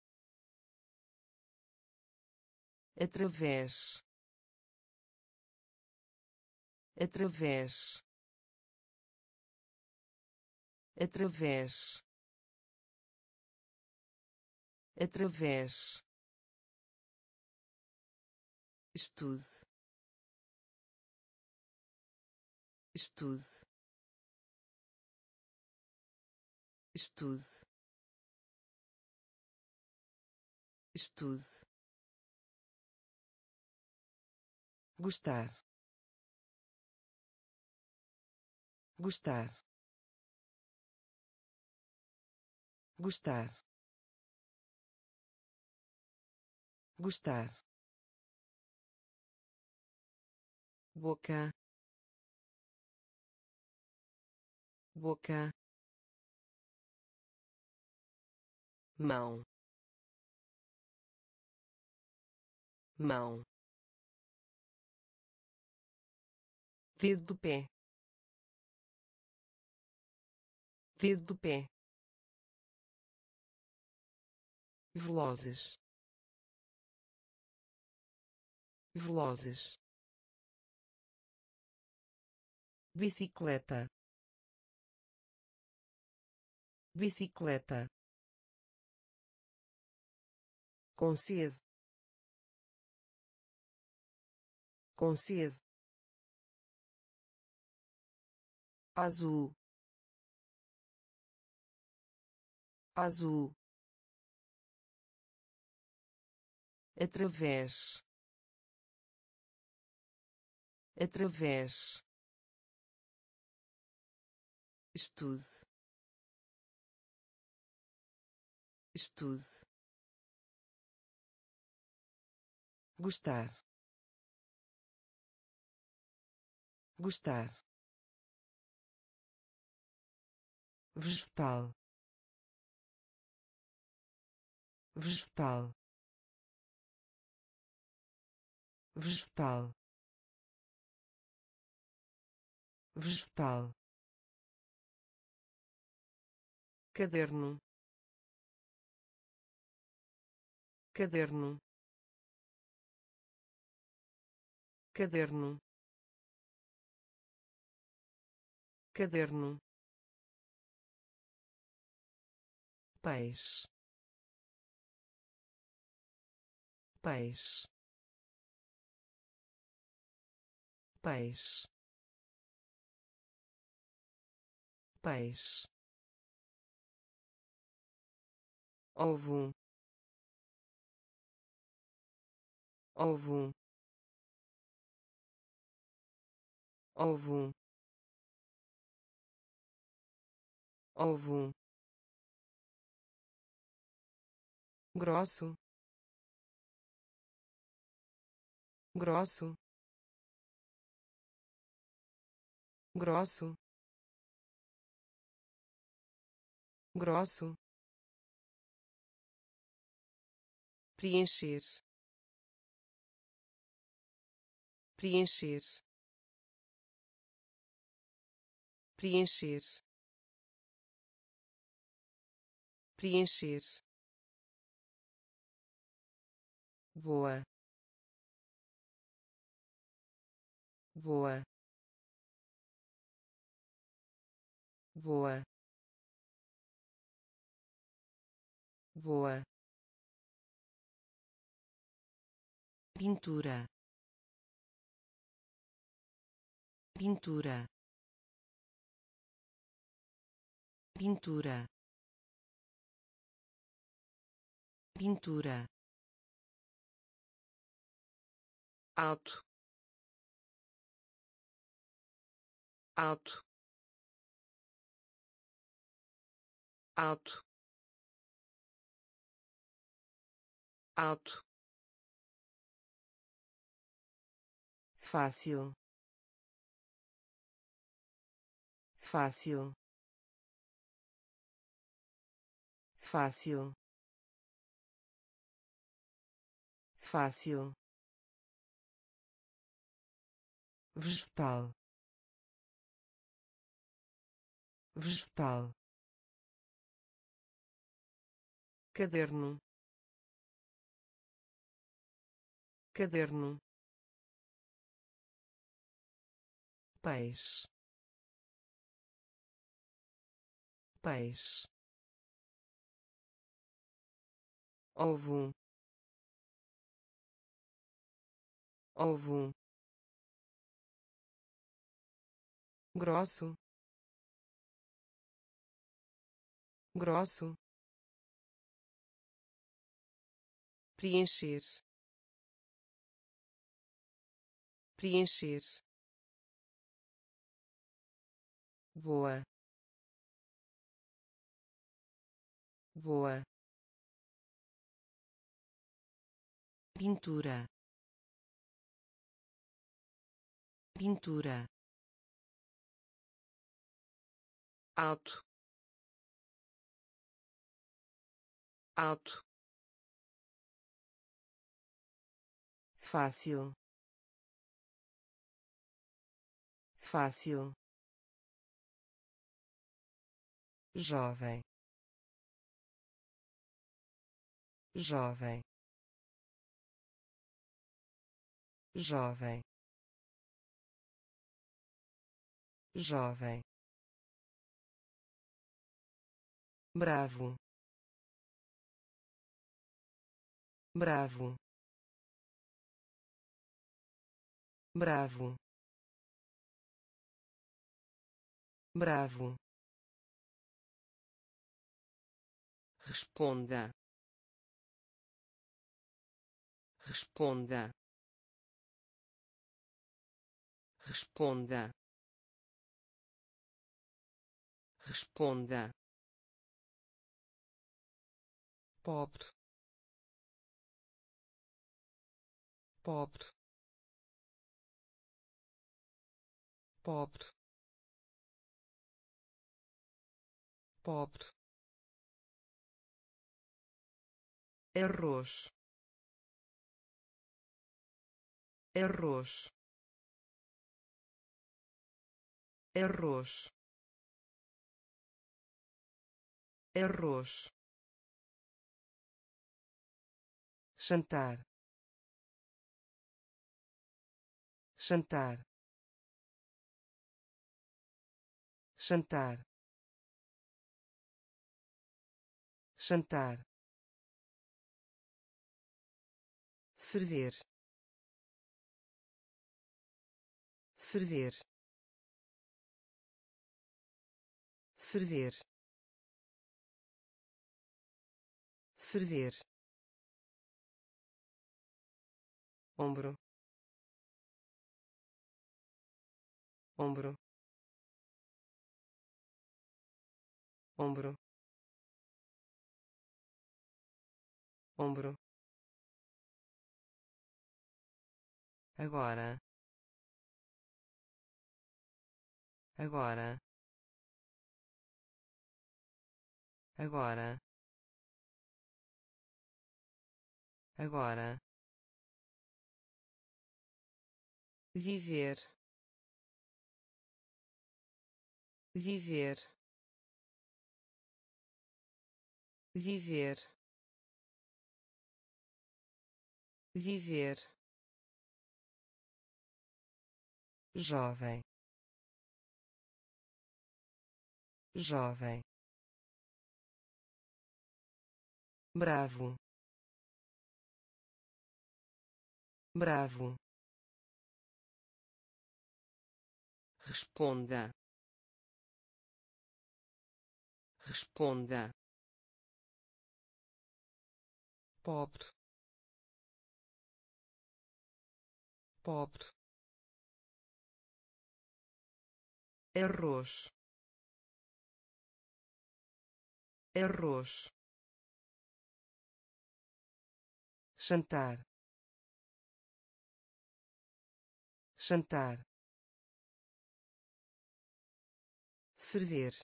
Speaker 2: através, através, através, através, estude, estude, estude, estude, gostar, gostar, gostar, gostar, boca, boca, mão, mão, dedo do pé,
Speaker 1: dedo do pé, velozes, velozes, bicicleta, bicicleta, com sede, com sede, azul, azul, através, através, estude, estude, gostar, gostar, vegetal, vegetal, vegetal, vegetal, caderno, caderno, caderno, caderno, peixe, peixe, peixe, peixe, ovo, ovo, ovo, ovo, grosso, grosso, grosso, grosso, preencher, preencher, preencher, preencher, boa, boa, boa, boa, pintura, pintura, pintura, pintura, alto, alto, alto, alto, fácil, fácil, fácil, fácil, vegetal, vegetal, caderno, caderno, peixe, peixe, ovo, ovo, grosso, grosso, preencher, preencher, boa, boa, pintura, pintura, alto, alto, fácil, fácil, jovem, jovem, jovem, jovem, bravo, bravo, bravo, bravo, responda, responda, responda, responda, pobre, pobre, pobre, pobre, arroz, arroz, arroz, arroz, jantar, jantar, jantar, jantar, ferver, ferver, ferver, ferver, ombro, ombro, ombro, ombro, agora, agora, agora, agora, viver, viver, viver, viver, jovem, jovem, bravo, bravo, responda, responda, pobre, pobre, arroz, arroz, jantar, jantar, ferver,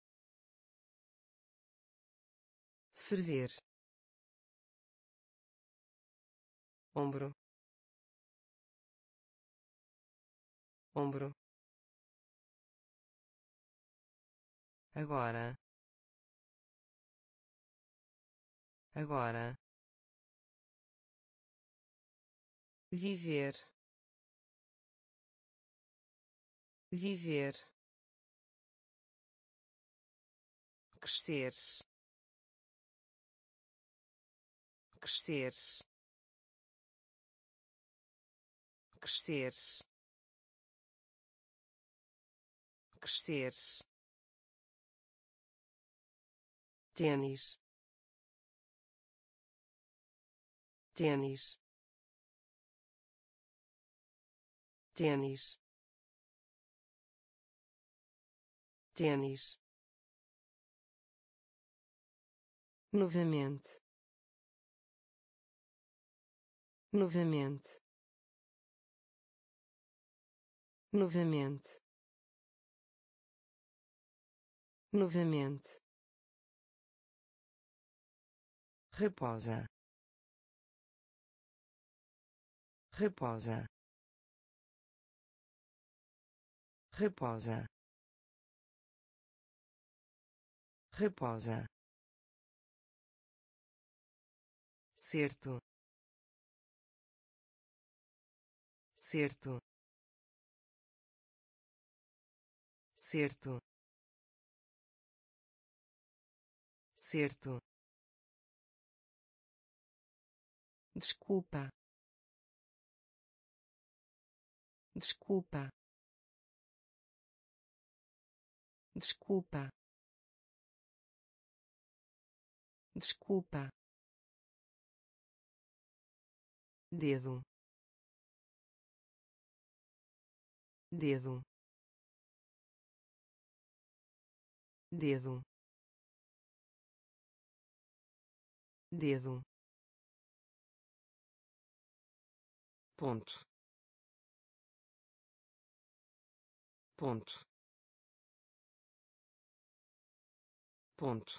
Speaker 1: ferver, ombro, ombro, agora, agora, viver, viver, crescer, crescer, crescer, crescer, tênis, tênis, tênis, tênis, novamente, novamente, novamente, novamente, reposa, reposa, reposa, reposa, certo, certo, certo, certo, desculpa, desculpa, desculpa, desculpa, dedo, dedo, dedo, dedo, ponto, ponto, ponto,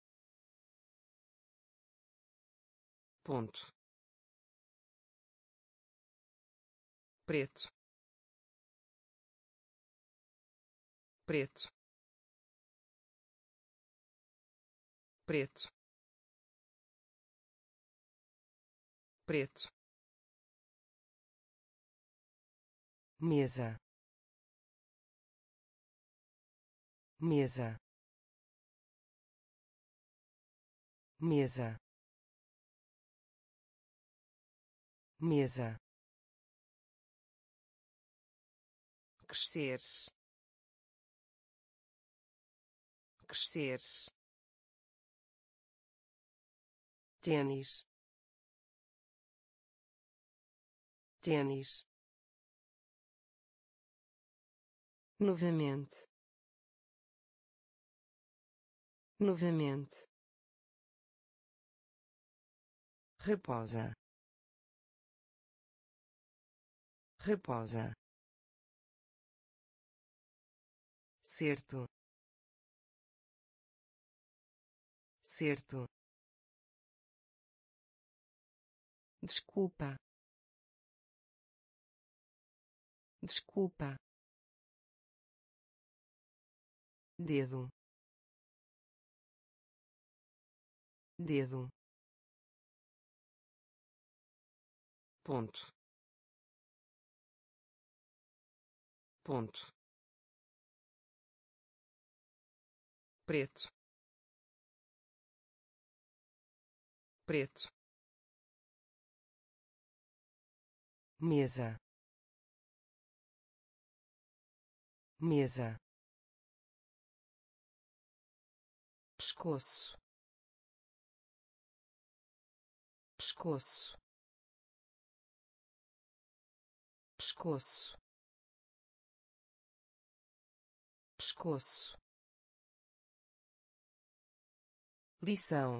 Speaker 1: ponto, preto, preto, preto, preto, mesa, mesa, mesa, mesa, crescer, crescer, tênis, tênis, novamente, novamente, reposa, reposa, certo, certo, desculpa, desculpa, dedo, dedo, ponto, ponto, preto, preto, mesa, mesa, pescoço, pescoço, pescoço, pescoço, lição,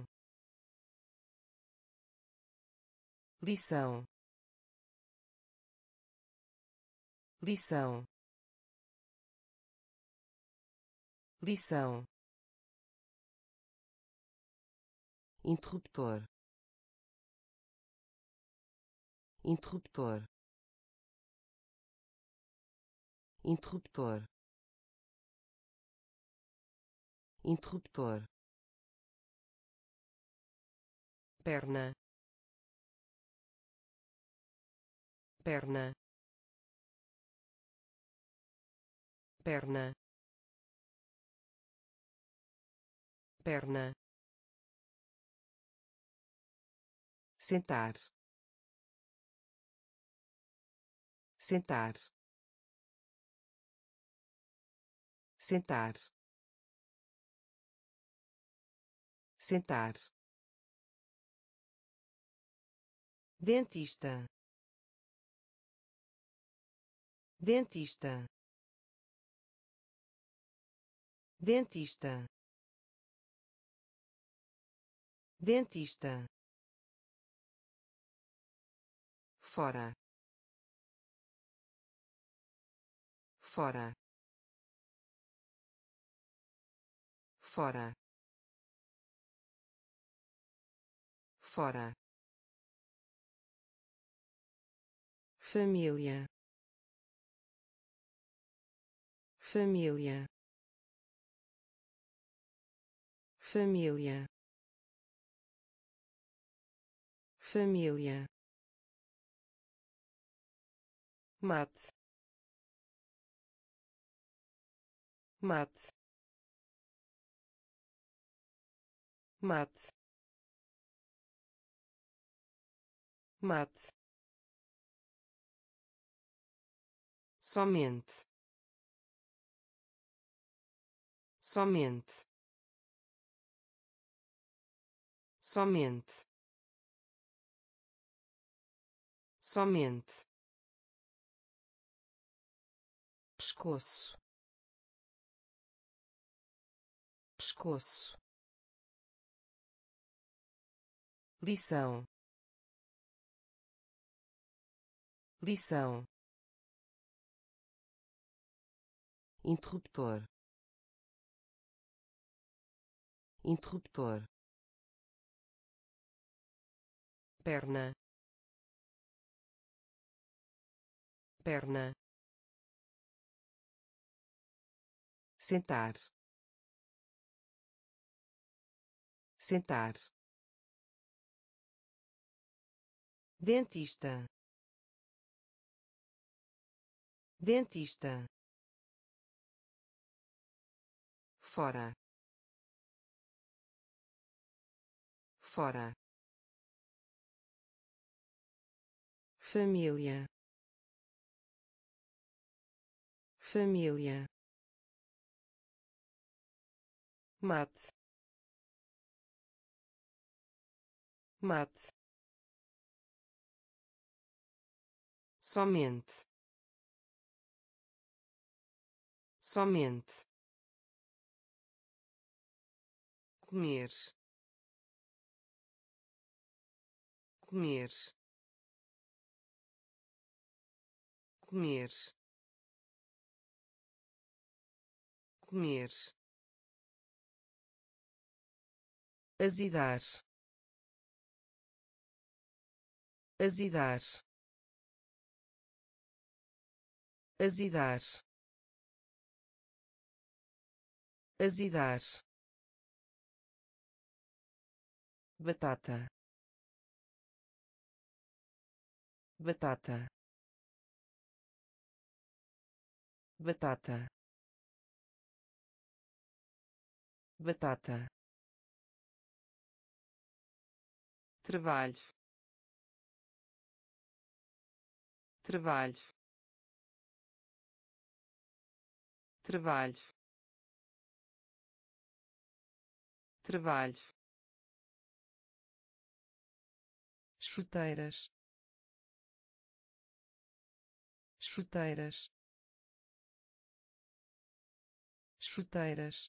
Speaker 1: lição, lição, lição, interruptor, interruptor, interruptor, interruptor, perna, perna, perna, perna, sentar, sentar, sentar, sentar, dentista, dentista, dentista, dentista, fora, fora, fora, fora, família, família,
Speaker 2: família, família, mate, mate, mate, mate, somente, somente, somente, somente, pescoço, pescoço, lição, lição, interruptor, interruptor, perna, perna, sentar, sentar, dentista, dentista, fora, fora, família, família, mate, mate, somente, somente, comer, comer, comer, comer, azedar, azedar, azedar, azedar, batata, batata, batata, batata, trabalho, trabalho, trabalho, trabalho, chuteiras, chuteiras, chuteiras,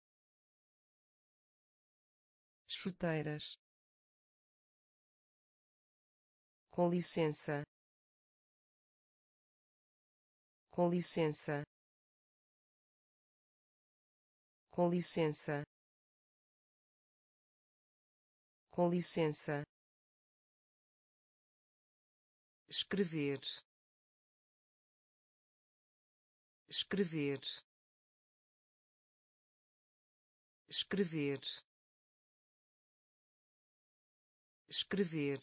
Speaker 2: chuteiras, com licença, com licença, com licença, com licença, escrever, escrever, escrever, escrever,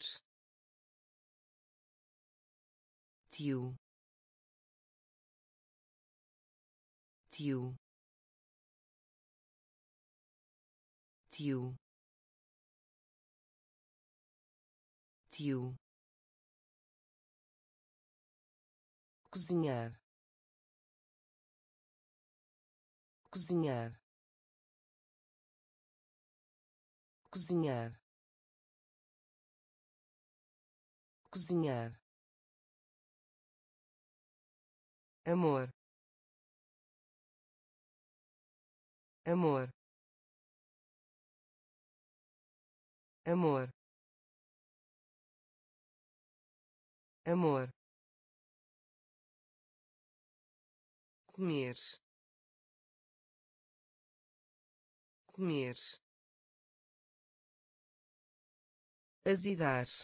Speaker 2: tio, tio, tio, tio, cozinhar, cozinhar, cozinhar, cozinhar, amor, amor, amor, amor, comer, comer, azedar,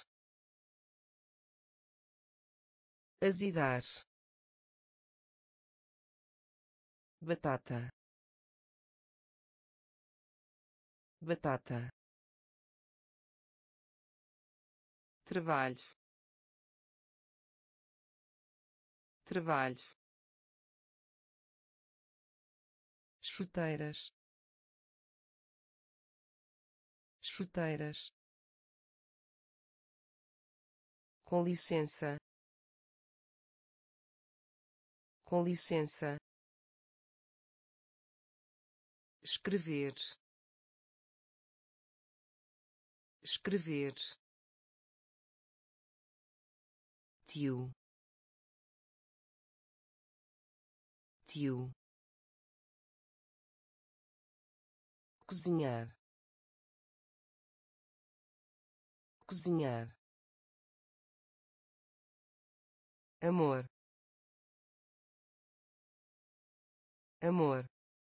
Speaker 2: azedar, batata, batata, trabalho, trabalho, chuteiras, chuteiras, com licença, com licença, escrever, escrever, tio, tio, cozinhar, cozinhar, amor, amor,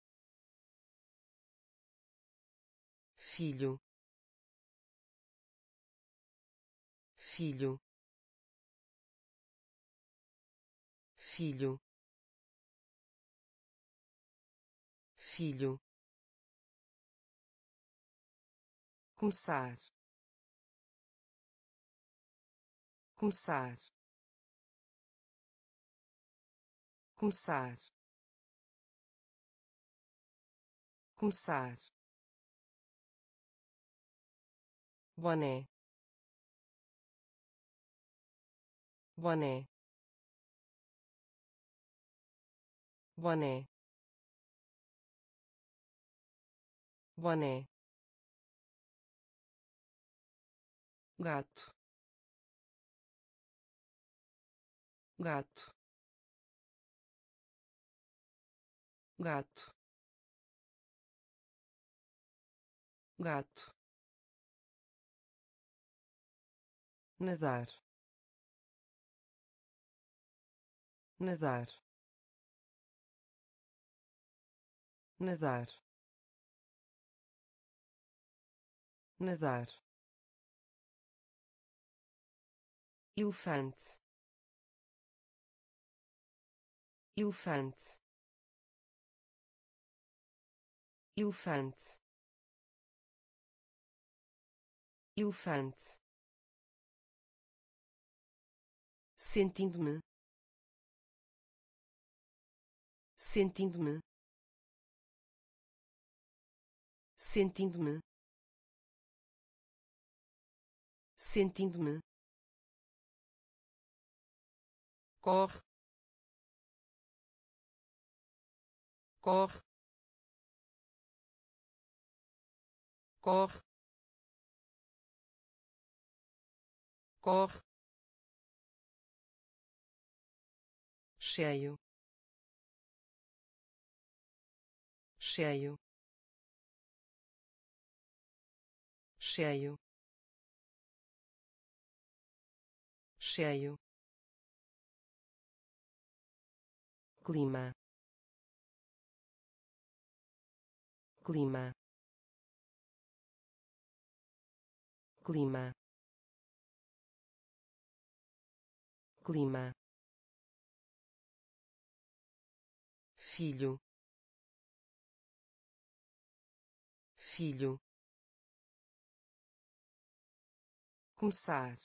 Speaker 2: filho, filho, filho, filho, começar, começar, começar, começar, boné, boné, boné, boné, gato, gato, gato, gato, nadar, nadar, nadar, nadar, elefante, elefante, elefante, elefante, sentindo-me, sentindo-me, sentindo-me, sentindo-me, corre, corre, corre, corre, cheio, cheio, cheio, cheio, clima, clima, clima, clima, filho, filho, começar,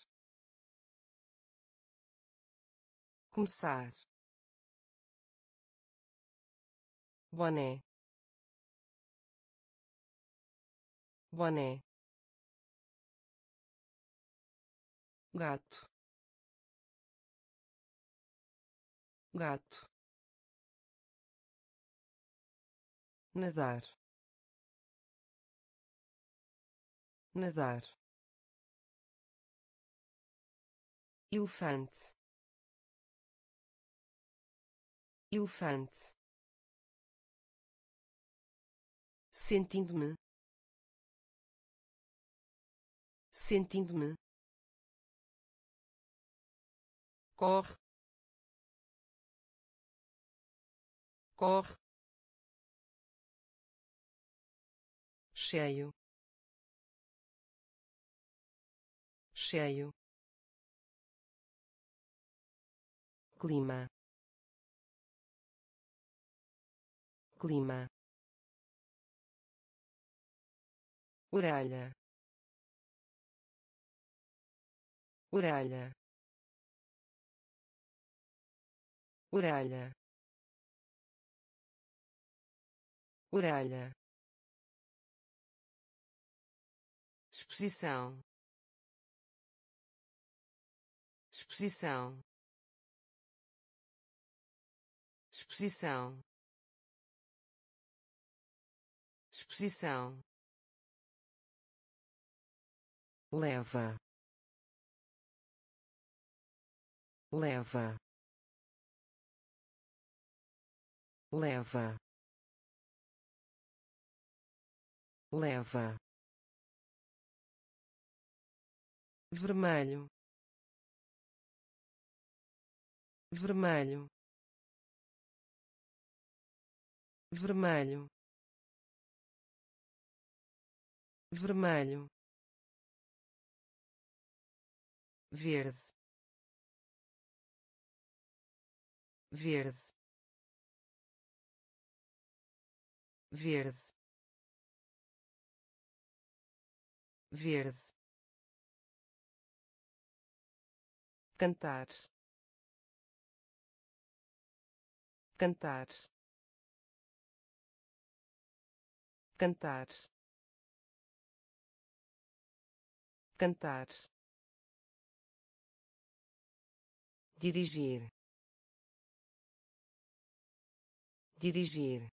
Speaker 2: começar, boné, boné, gato, gato, nadar, nadar, elefante, elefante, sentindo-me, sentindo-me, corre, corre, cheio, cheio, clima, clima, orelha, orelha, orelha, orelha, exposição, exposição, exposição, exposição, leva, leva, leva, leva, vermelho, vermelho, vermelho, vermelho, verde, verde, verde, verde, cantar, cantar, cantar, cantar, dirigir, dirigir,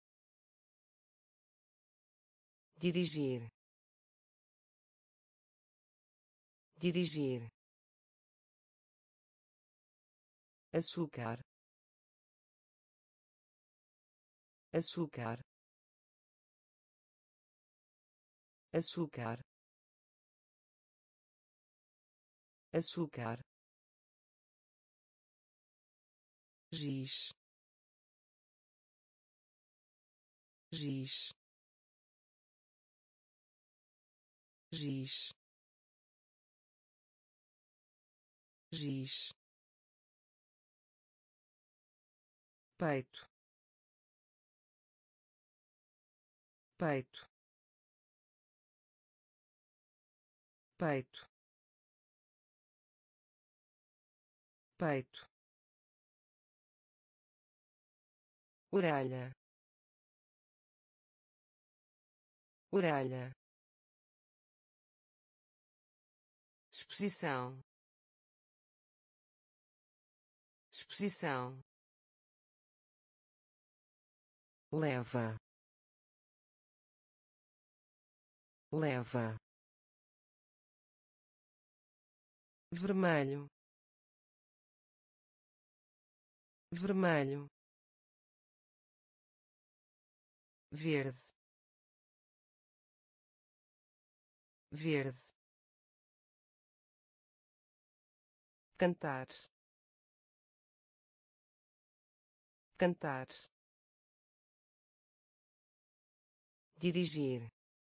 Speaker 2: dirigir, dirigir, açúcar, açúcar, açúcar, açúcar, giz, giz, giz, giz, peito, peito, peito, peito, orelha, orelha, exposição, exposição, leva, leva, vermelho, vermelho, verde, verde, cantar, cantar, dirigir,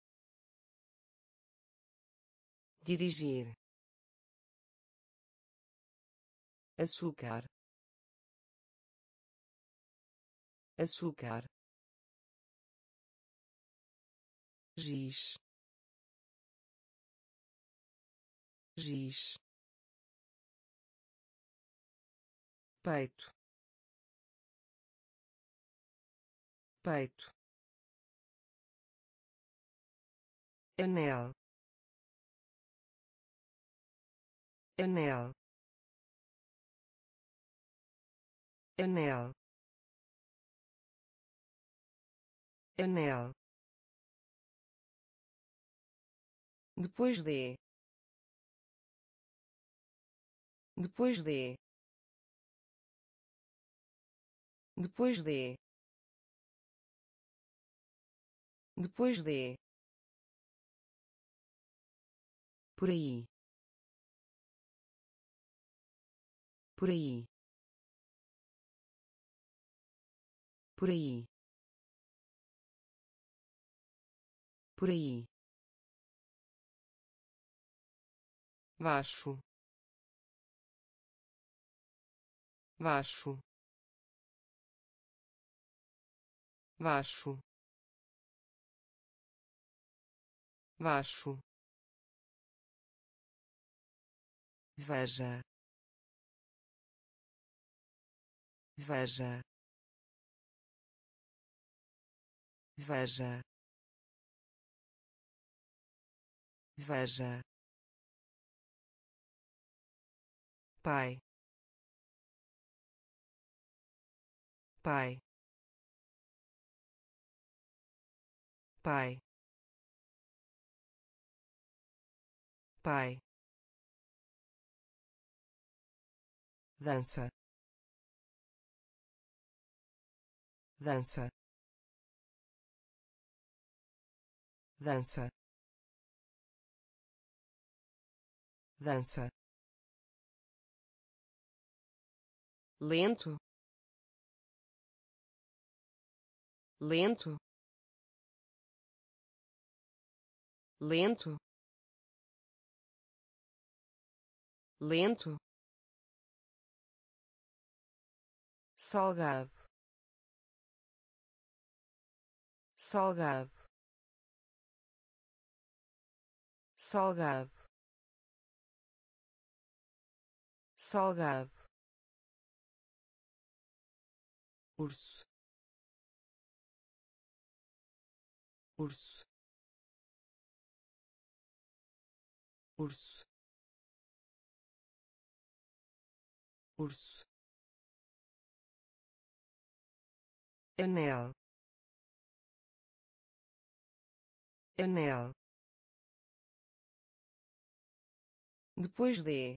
Speaker 2: dirigir, açúcar, açúcar, giz, giz, peito, peito, anel, anel, anel, anel, depois de, depois de, depois de, depois de, por aí, por aí, por aí, por aí, baixo, baixo, baixo, baixo,
Speaker 1: veja, veja, veja, veja, pai, pai, pai, pai, dança, dança, dança, dança, lento, lento, lento, lento, salgado, salgado, salgado, salgado, urso, urso, urso, urso, anel, anel, depois de,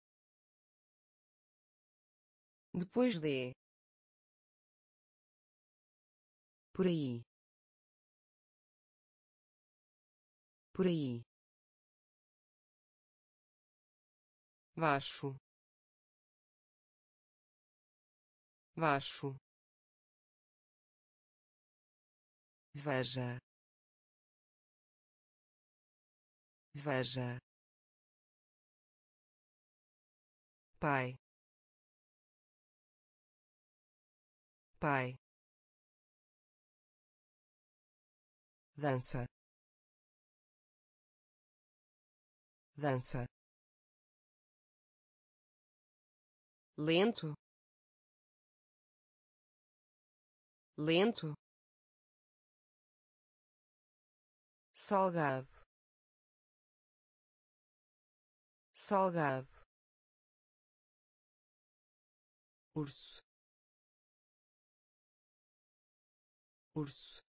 Speaker 1: depois de,
Speaker 2: por aí, por aí, baixo, baixo,
Speaker 1: veja, veja, pai, pai, dança, dança,
Speaker 2: lento, lento,
Speaker 1: salgado, salgado, urso, urso,